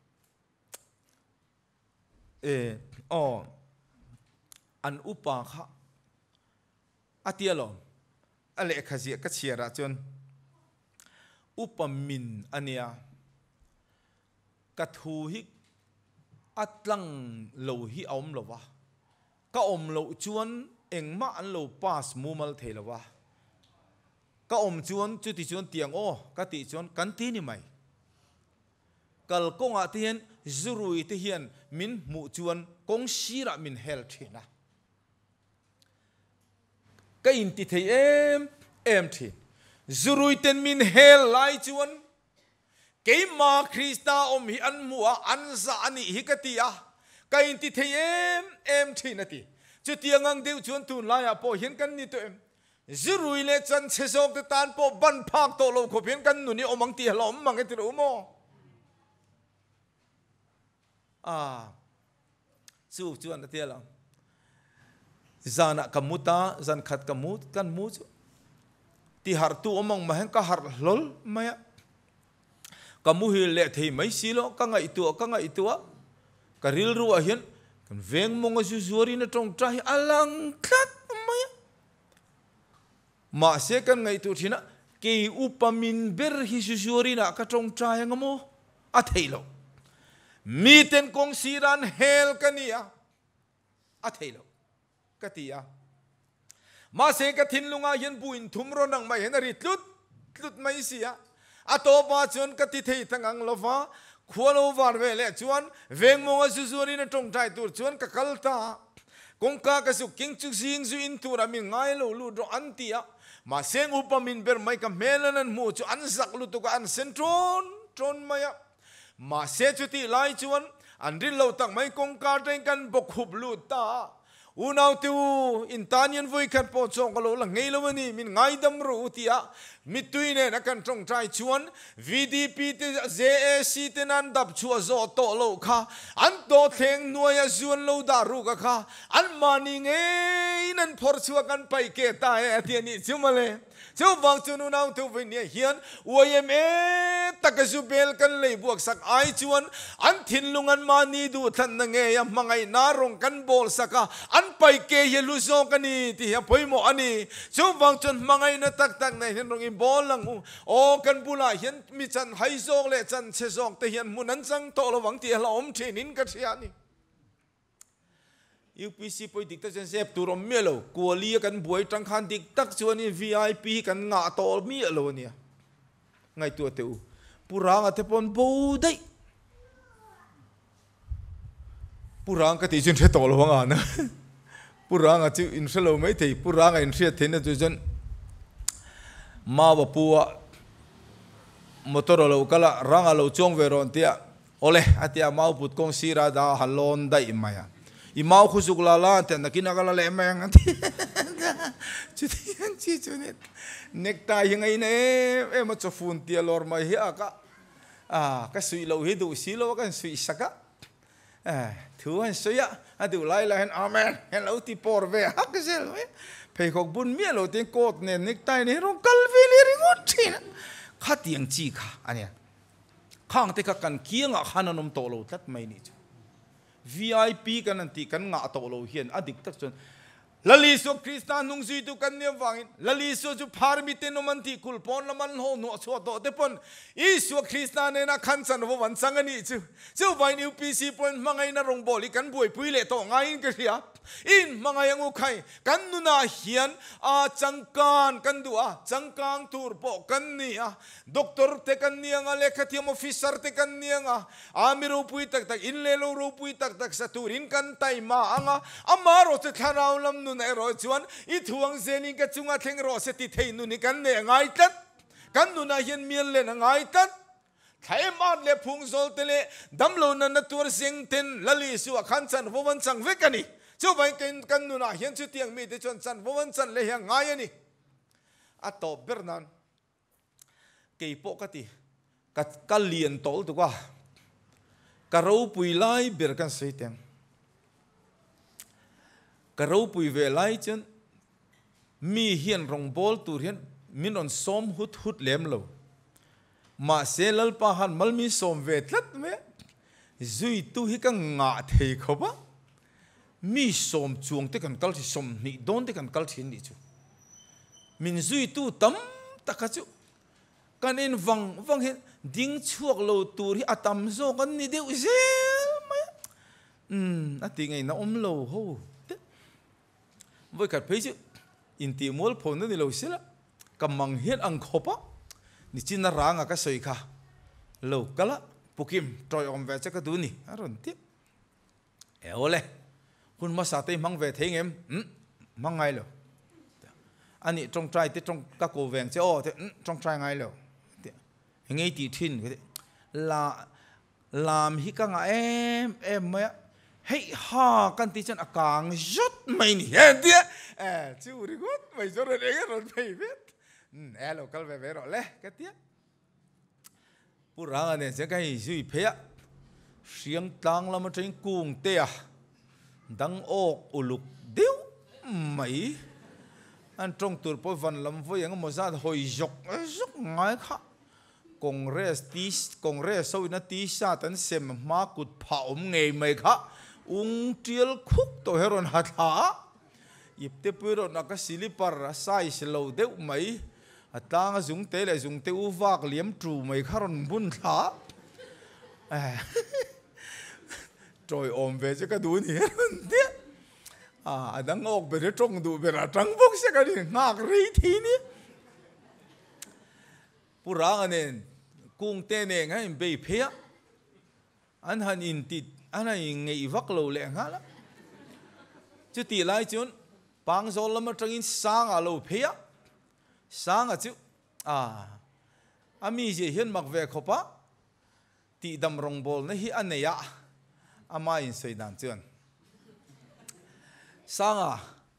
an upa kha atialo ale khazia ka chiara chon upamin ania ka thu hi atlang lo hi om lowa ka om lo chuan engma an lo pas mumal theilawa ka chuan chu ti chuan tiang o ka ti chuan kan ti ni mai kal konga ti hian zurui ti hian min mu chuan kong sira min hel thina ka in ti thei em thi zurui ten min hel lai chuan keima Krista hi an mua an za ani hi ka ti a ka in ti thei em thi na ti chu tiang ang deu chuan tu lai a po hian kan ni to em zurui le chan chesok te tan po ban phak to lo khop hian kan nu ni omang ti halom mang ti ro mo chu chuan na tia la zana kamuta zan khat kamut kan mu chu ti har tu omang ma hen ka har lol maya kamu hi le thei mai silo ka ngai tu ka ril ru a hian kan veng mong a zuari na tong trai alang khat maya ma se kan ngai tu thina ke upamin ber hi zuari na ka tong trai ngamo a theilo mi ten kong siran hel kania a theilo katia ma se ka thin lunga hian buin thumro nang mai hen ri tlut mai sia ato pa chuan ka ti thei tangang lova khualo war ve le chuan veng monga zuzuri na tong thai tur chuan ka kalta kong ka su king chu sing zu in tur amin ngai lo lu do antia ma seng upamin ber mai ka melanan mu chu an zak lu tu ka an tron maya ma se chu ti lai chuan an ril lo tak mai kong ka teng kan bok hup lu ta unaw tu intanian voi khat po chong ka lo la ngei lo ni min ngai dam ru tia mitui ne na kan tong trai chuan VDP te JAC te nan dap chua zo to lo kha an to theng nuaya zuan lo da ru ka kha an mani ngei nan phor chua kan pai ke ta e atiani chumale chu wang chu nu nau tu vin ne hian OMA takazu bel kan lei buak sak ai chuan an thin lungan mani du than na nge ya mangai na rong kan bol saka an pai ke ye lu zo kani ti ya poimo ani chu wang chun mangai na tak na hian rong in bol lang o kan bula hian mi chan hai zok le chan che zok te hian munan chang to lo wang ti la om thenin ka thia ni UPC poi dik ta chen sep turom melo kuali kan buai tang khan dik tak chuan in VIP kan nga to mi lo nia ngai tu teu purang ate pon bo dai purang ka ti chen the to lo nga na purang a chu in selo mai thei purang in thia thena chu chen ma ba puwa motor lo kala ranga lo chong veron tia ole atia mau put kong sira da halon dai maya imau khusuk la la ten nakina kala le meng ati chutian chi chunet nekta hingai ne e ma chofun tia lor mai hi aka ka sui lo hi du si lo kan sui saka thuan soya adu lai la hen amen hello ti por ve haksel we phei khok bun mi lo ten kot ne nekta ne rong kal vi li ringot thin khatiang chi kha ania khang te ka kan kianga khananom to lo tat mai ni VIP kan nanti kan nga to lo hian adik tak chon lali so Krista nung zui tu kan ne wangin lali so ju pharmi te no man ti kul pon laman ho no so to te pon isu Krista ne na khan chan wo wan sang ani chu vai new PC pon mangai na rong boli kan buai pui le to ngai in ka ria in mangai ang ukhai kan nu na hian a changkan kan du a changkang tur po kan ni a doctor te kan ni ang le khathiam officer te kan ni ang amiro pui tak in le lo ro pui tak sa turin kan tai ma anga amaro te tharau lam nu na ro chuan I thuang zeni ka chunga theng ro se ti thei nu ni kan ne ngai tat kan nu na hian miel le na ngai tat thai mat le phung zol te le damlo na na tur sing ten lali su khan chan wo wan chang ve kani chu vai kan nu na hian chu tiang mi te chon chan wo wan chan le hian ngai ani a to bernan ke po ka ti ka lien tol tu ka ro pui lai ber kan sei teng ka ro pui ve lai chen mi hian rong bol tur hian min on som hut lem lo ma se lal pa han mal mi som ve tlat me zui tu hi ka nga thei khoba mi som chuang te kan kal thi som ni don te kan kal thin ni chu min zui tu tam taka chu kan in wang hin ding chuak lo tur hi atam zo kan ni deu zel ma ati ngai na lo ho voi kat phei chu in ti mol phone ni lo sila cầm mang hiết ăn khốp á ni chín na rang cái sợi kha lâu cả lá pukim trôi om về chắc cái đu ni rồi tiếp eo le hun mà sa tây mang về thấy em mang ngay rồi anh ấy trong trai trong các cô vàng chứ thế trong trai ngay rồi ngay tí thìn cái là làm hi cả em mấy hey ha căn tí chân càng rất mày nhỉ thế chú đi gót mày cho rồi đấy rồi mày biết lo cal về rồi lẽ cái tiếc pura này sẽ cái gì phê xiang tang là một trên cuồng tê đăng ốc uluk điêu mày anh trong tuổi bồi văn làm với những một gia hồi dọc ngay khác Congress sau này tí sa tấn xem mà cụt pháo ngày mấy khác trial khúc tôi heron hạt há ip te puro na ka silipar size lo deu mai atanga zung te le zung te uwak liam tru mai kharon bun tha troi om ve che ka du ni te dang ok be trong du be ra tang bok se ka ni ngak ri thi ni pura anen kung te ne ngai be phia an han in ti anh ấy nghĩ vắc lâu lẹ ngã lắm, chứ tỷ lại chốn bang zol lắm trong in sang à lâu phê sang à chứ ami gì hiền mặc về khop á tỷ đầm rong bol này hi anh này à ama in xây đàn chơn sang à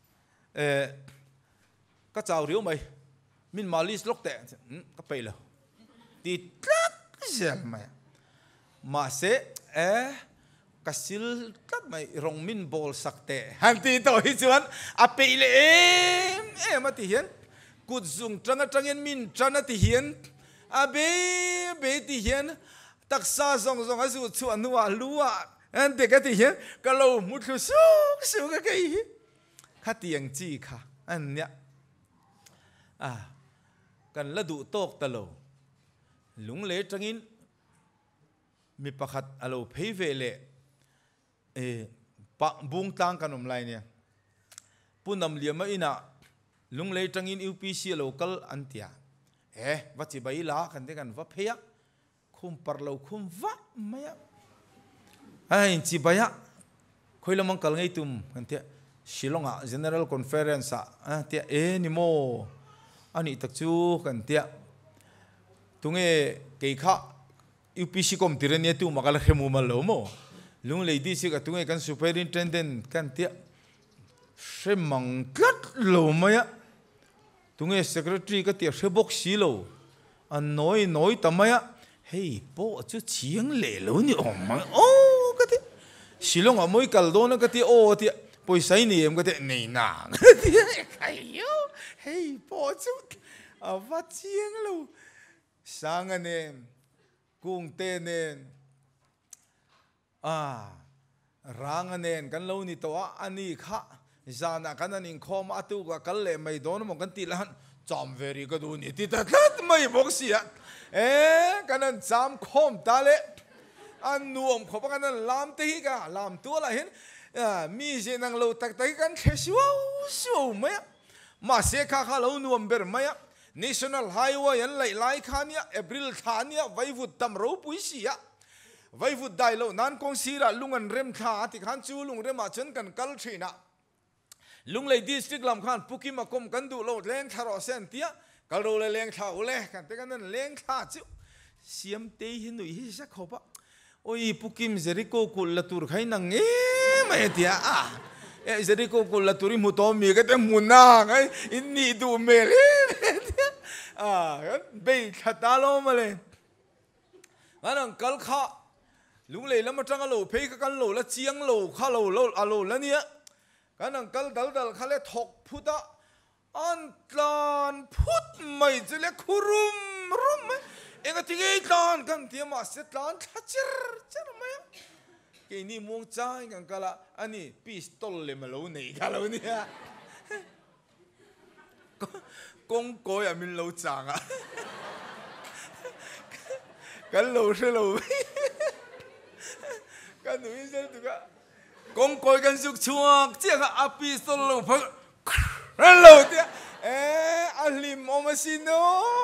các cháu riêu mày min malis lốc tệ các bể lờ tỷ lắc gì mà sẽ kasil kat mai rong min bol sakte hanti to hi chuan a peile em ati hian kut zung trangin min trana ti hian a be ti hian taksa zong azu chuan nuwa luwa an te ka ti hian ka lo mut khu su ka kai kha tiang chi kha an nya kan la du tok ta lo lung le trangin mi pakhat alo phei ve le bung tang kanom lai ne punam liama ina lunglei tangin UPC local antia vachi bai la kan de kan va pheya khum parlo khum va maya ai chi baya khoilamang kal ngai tum kan te Shillonga General Conference te ni mo ani takchu kan te tunge keikha UPC kom tirania tu makala khemu malo mo lung lady si ka tungai kan superintendent kan tia semang tlat lo maya tungai secretary ka tia sebok si lo an noi tamaya hey po chu chiang le lo ni omang ka ti silong amoi kaldo na ka ti ti poisai ni em ka ti nei na ti kayo hey po chu ava chiang lo sangane kung tenen ranganen kan lo ni to ani kha zana kan anin khom atu ka kal le mai don mo kan ti lan chom veri ka du ni ti ta tat mai bok sia kan an cham khom ta le an nuom kho pa kan lam te hi ka lam tu la hin mi je nang lo tak tai kan khe su mai ma se kha lo nuom ber mai National Highway an lai lai khania April thania vaivut tam ro puisia vaivut dai lo nan kong sira lungan rem tha ti khan chu lung rem a chen kan kal thina lunglei district lam khan pukim akom kan du lo leng tharo sen tia kal ro le leng tha ule kan te kan leng tha chu siam te hin nui hi sa khopa oi pukim Jericho kul la tur khai nang e mai tia Jericho kul la turi mu to mi ka te muna ngai inni du mele be khata lo male anang kal kha lung le lam atang lo phei ka kan lo la chiang lo kha lo alo la nia kanang kal dal kha le thok phuta an tlan phut mai chele khurum rum enga tingai tlan kan tia ma se tlan char mai ke ni mong cha ngang kala ani pistol le malo nei kala nia công coi mình lâu chàng à cái lâu sẽ lâu cái núi sẽ tụi cái công coi cái sụt chuột chiếc api solo lâu lâu thế อัลลิมอมาซิโน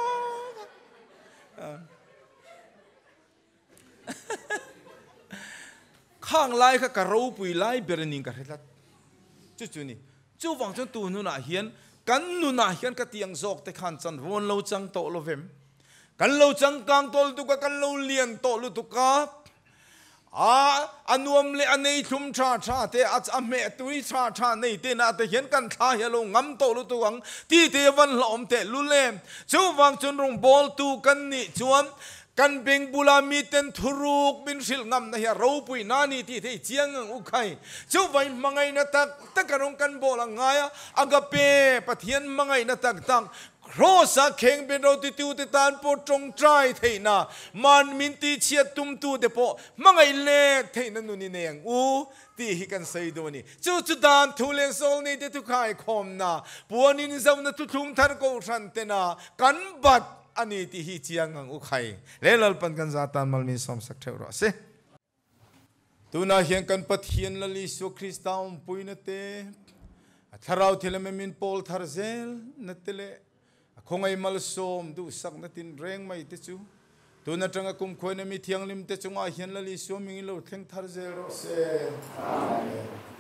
ข้างไล่ก็กระรูปุยไล่เบรนิงกันให้ละจุนี่จู่วังจนตูนุนาเฮียนกันนุนาเฮียนก็เตียงโศกแต่ขันจันวนเราจังโตโลเวมกันเราจังกลางโตลุตุกกันเราเลียนโตลุตุกะอันวมเลอันนี้ทุ่มชาเตออาเมตุยชาในเตน่าแต่เห็นกันท่าเฮลงงำโตลุตุกังที่เทวันหลอมเตลุเลมจู่วังจนรงบอลตูกันนี่จวนกันเบงบุลามีเต็นทุรุกบินสิลงำนะเฮียเราปุยนานี่ที่เจียงอุไข่เจ้าไว้มังไงนะตักกระรงกันโบลังไงอากาเปปะเทียนมังไงนะตักครอสาเข่งเป็นเราติวติตานโปจงใจเทน่ะมันมินตีเชียตุมตูเดปมังไงเล่เทนันนุนี่เนียงตีฮิกันใส่ตัวนี้เจ้าจุดานทุเลโซลนี่เดทุกขายคมนะปวนินเจ้านะทุทุ่งทันกูชันเตนะกันบัดอันนี้ที่ฮิเจียงงังอุไข่เล่ลปันกันซาตานมัลมีสมสักเท่าไรสิตูน่าเห็นกันปะเทียนละลิสุคริสต์ตามปุยนเตทาราวเทเลเมมินโพลทาร์เซลนัตเตเลคงไอมัลโซมดูสักนัดตินเร่งไม่ติจูตูน่าจังกุมควยนมีเทียงลิมเตจงอาเห็นละลิสุมิงโลเทงทาร์เซลโรเซ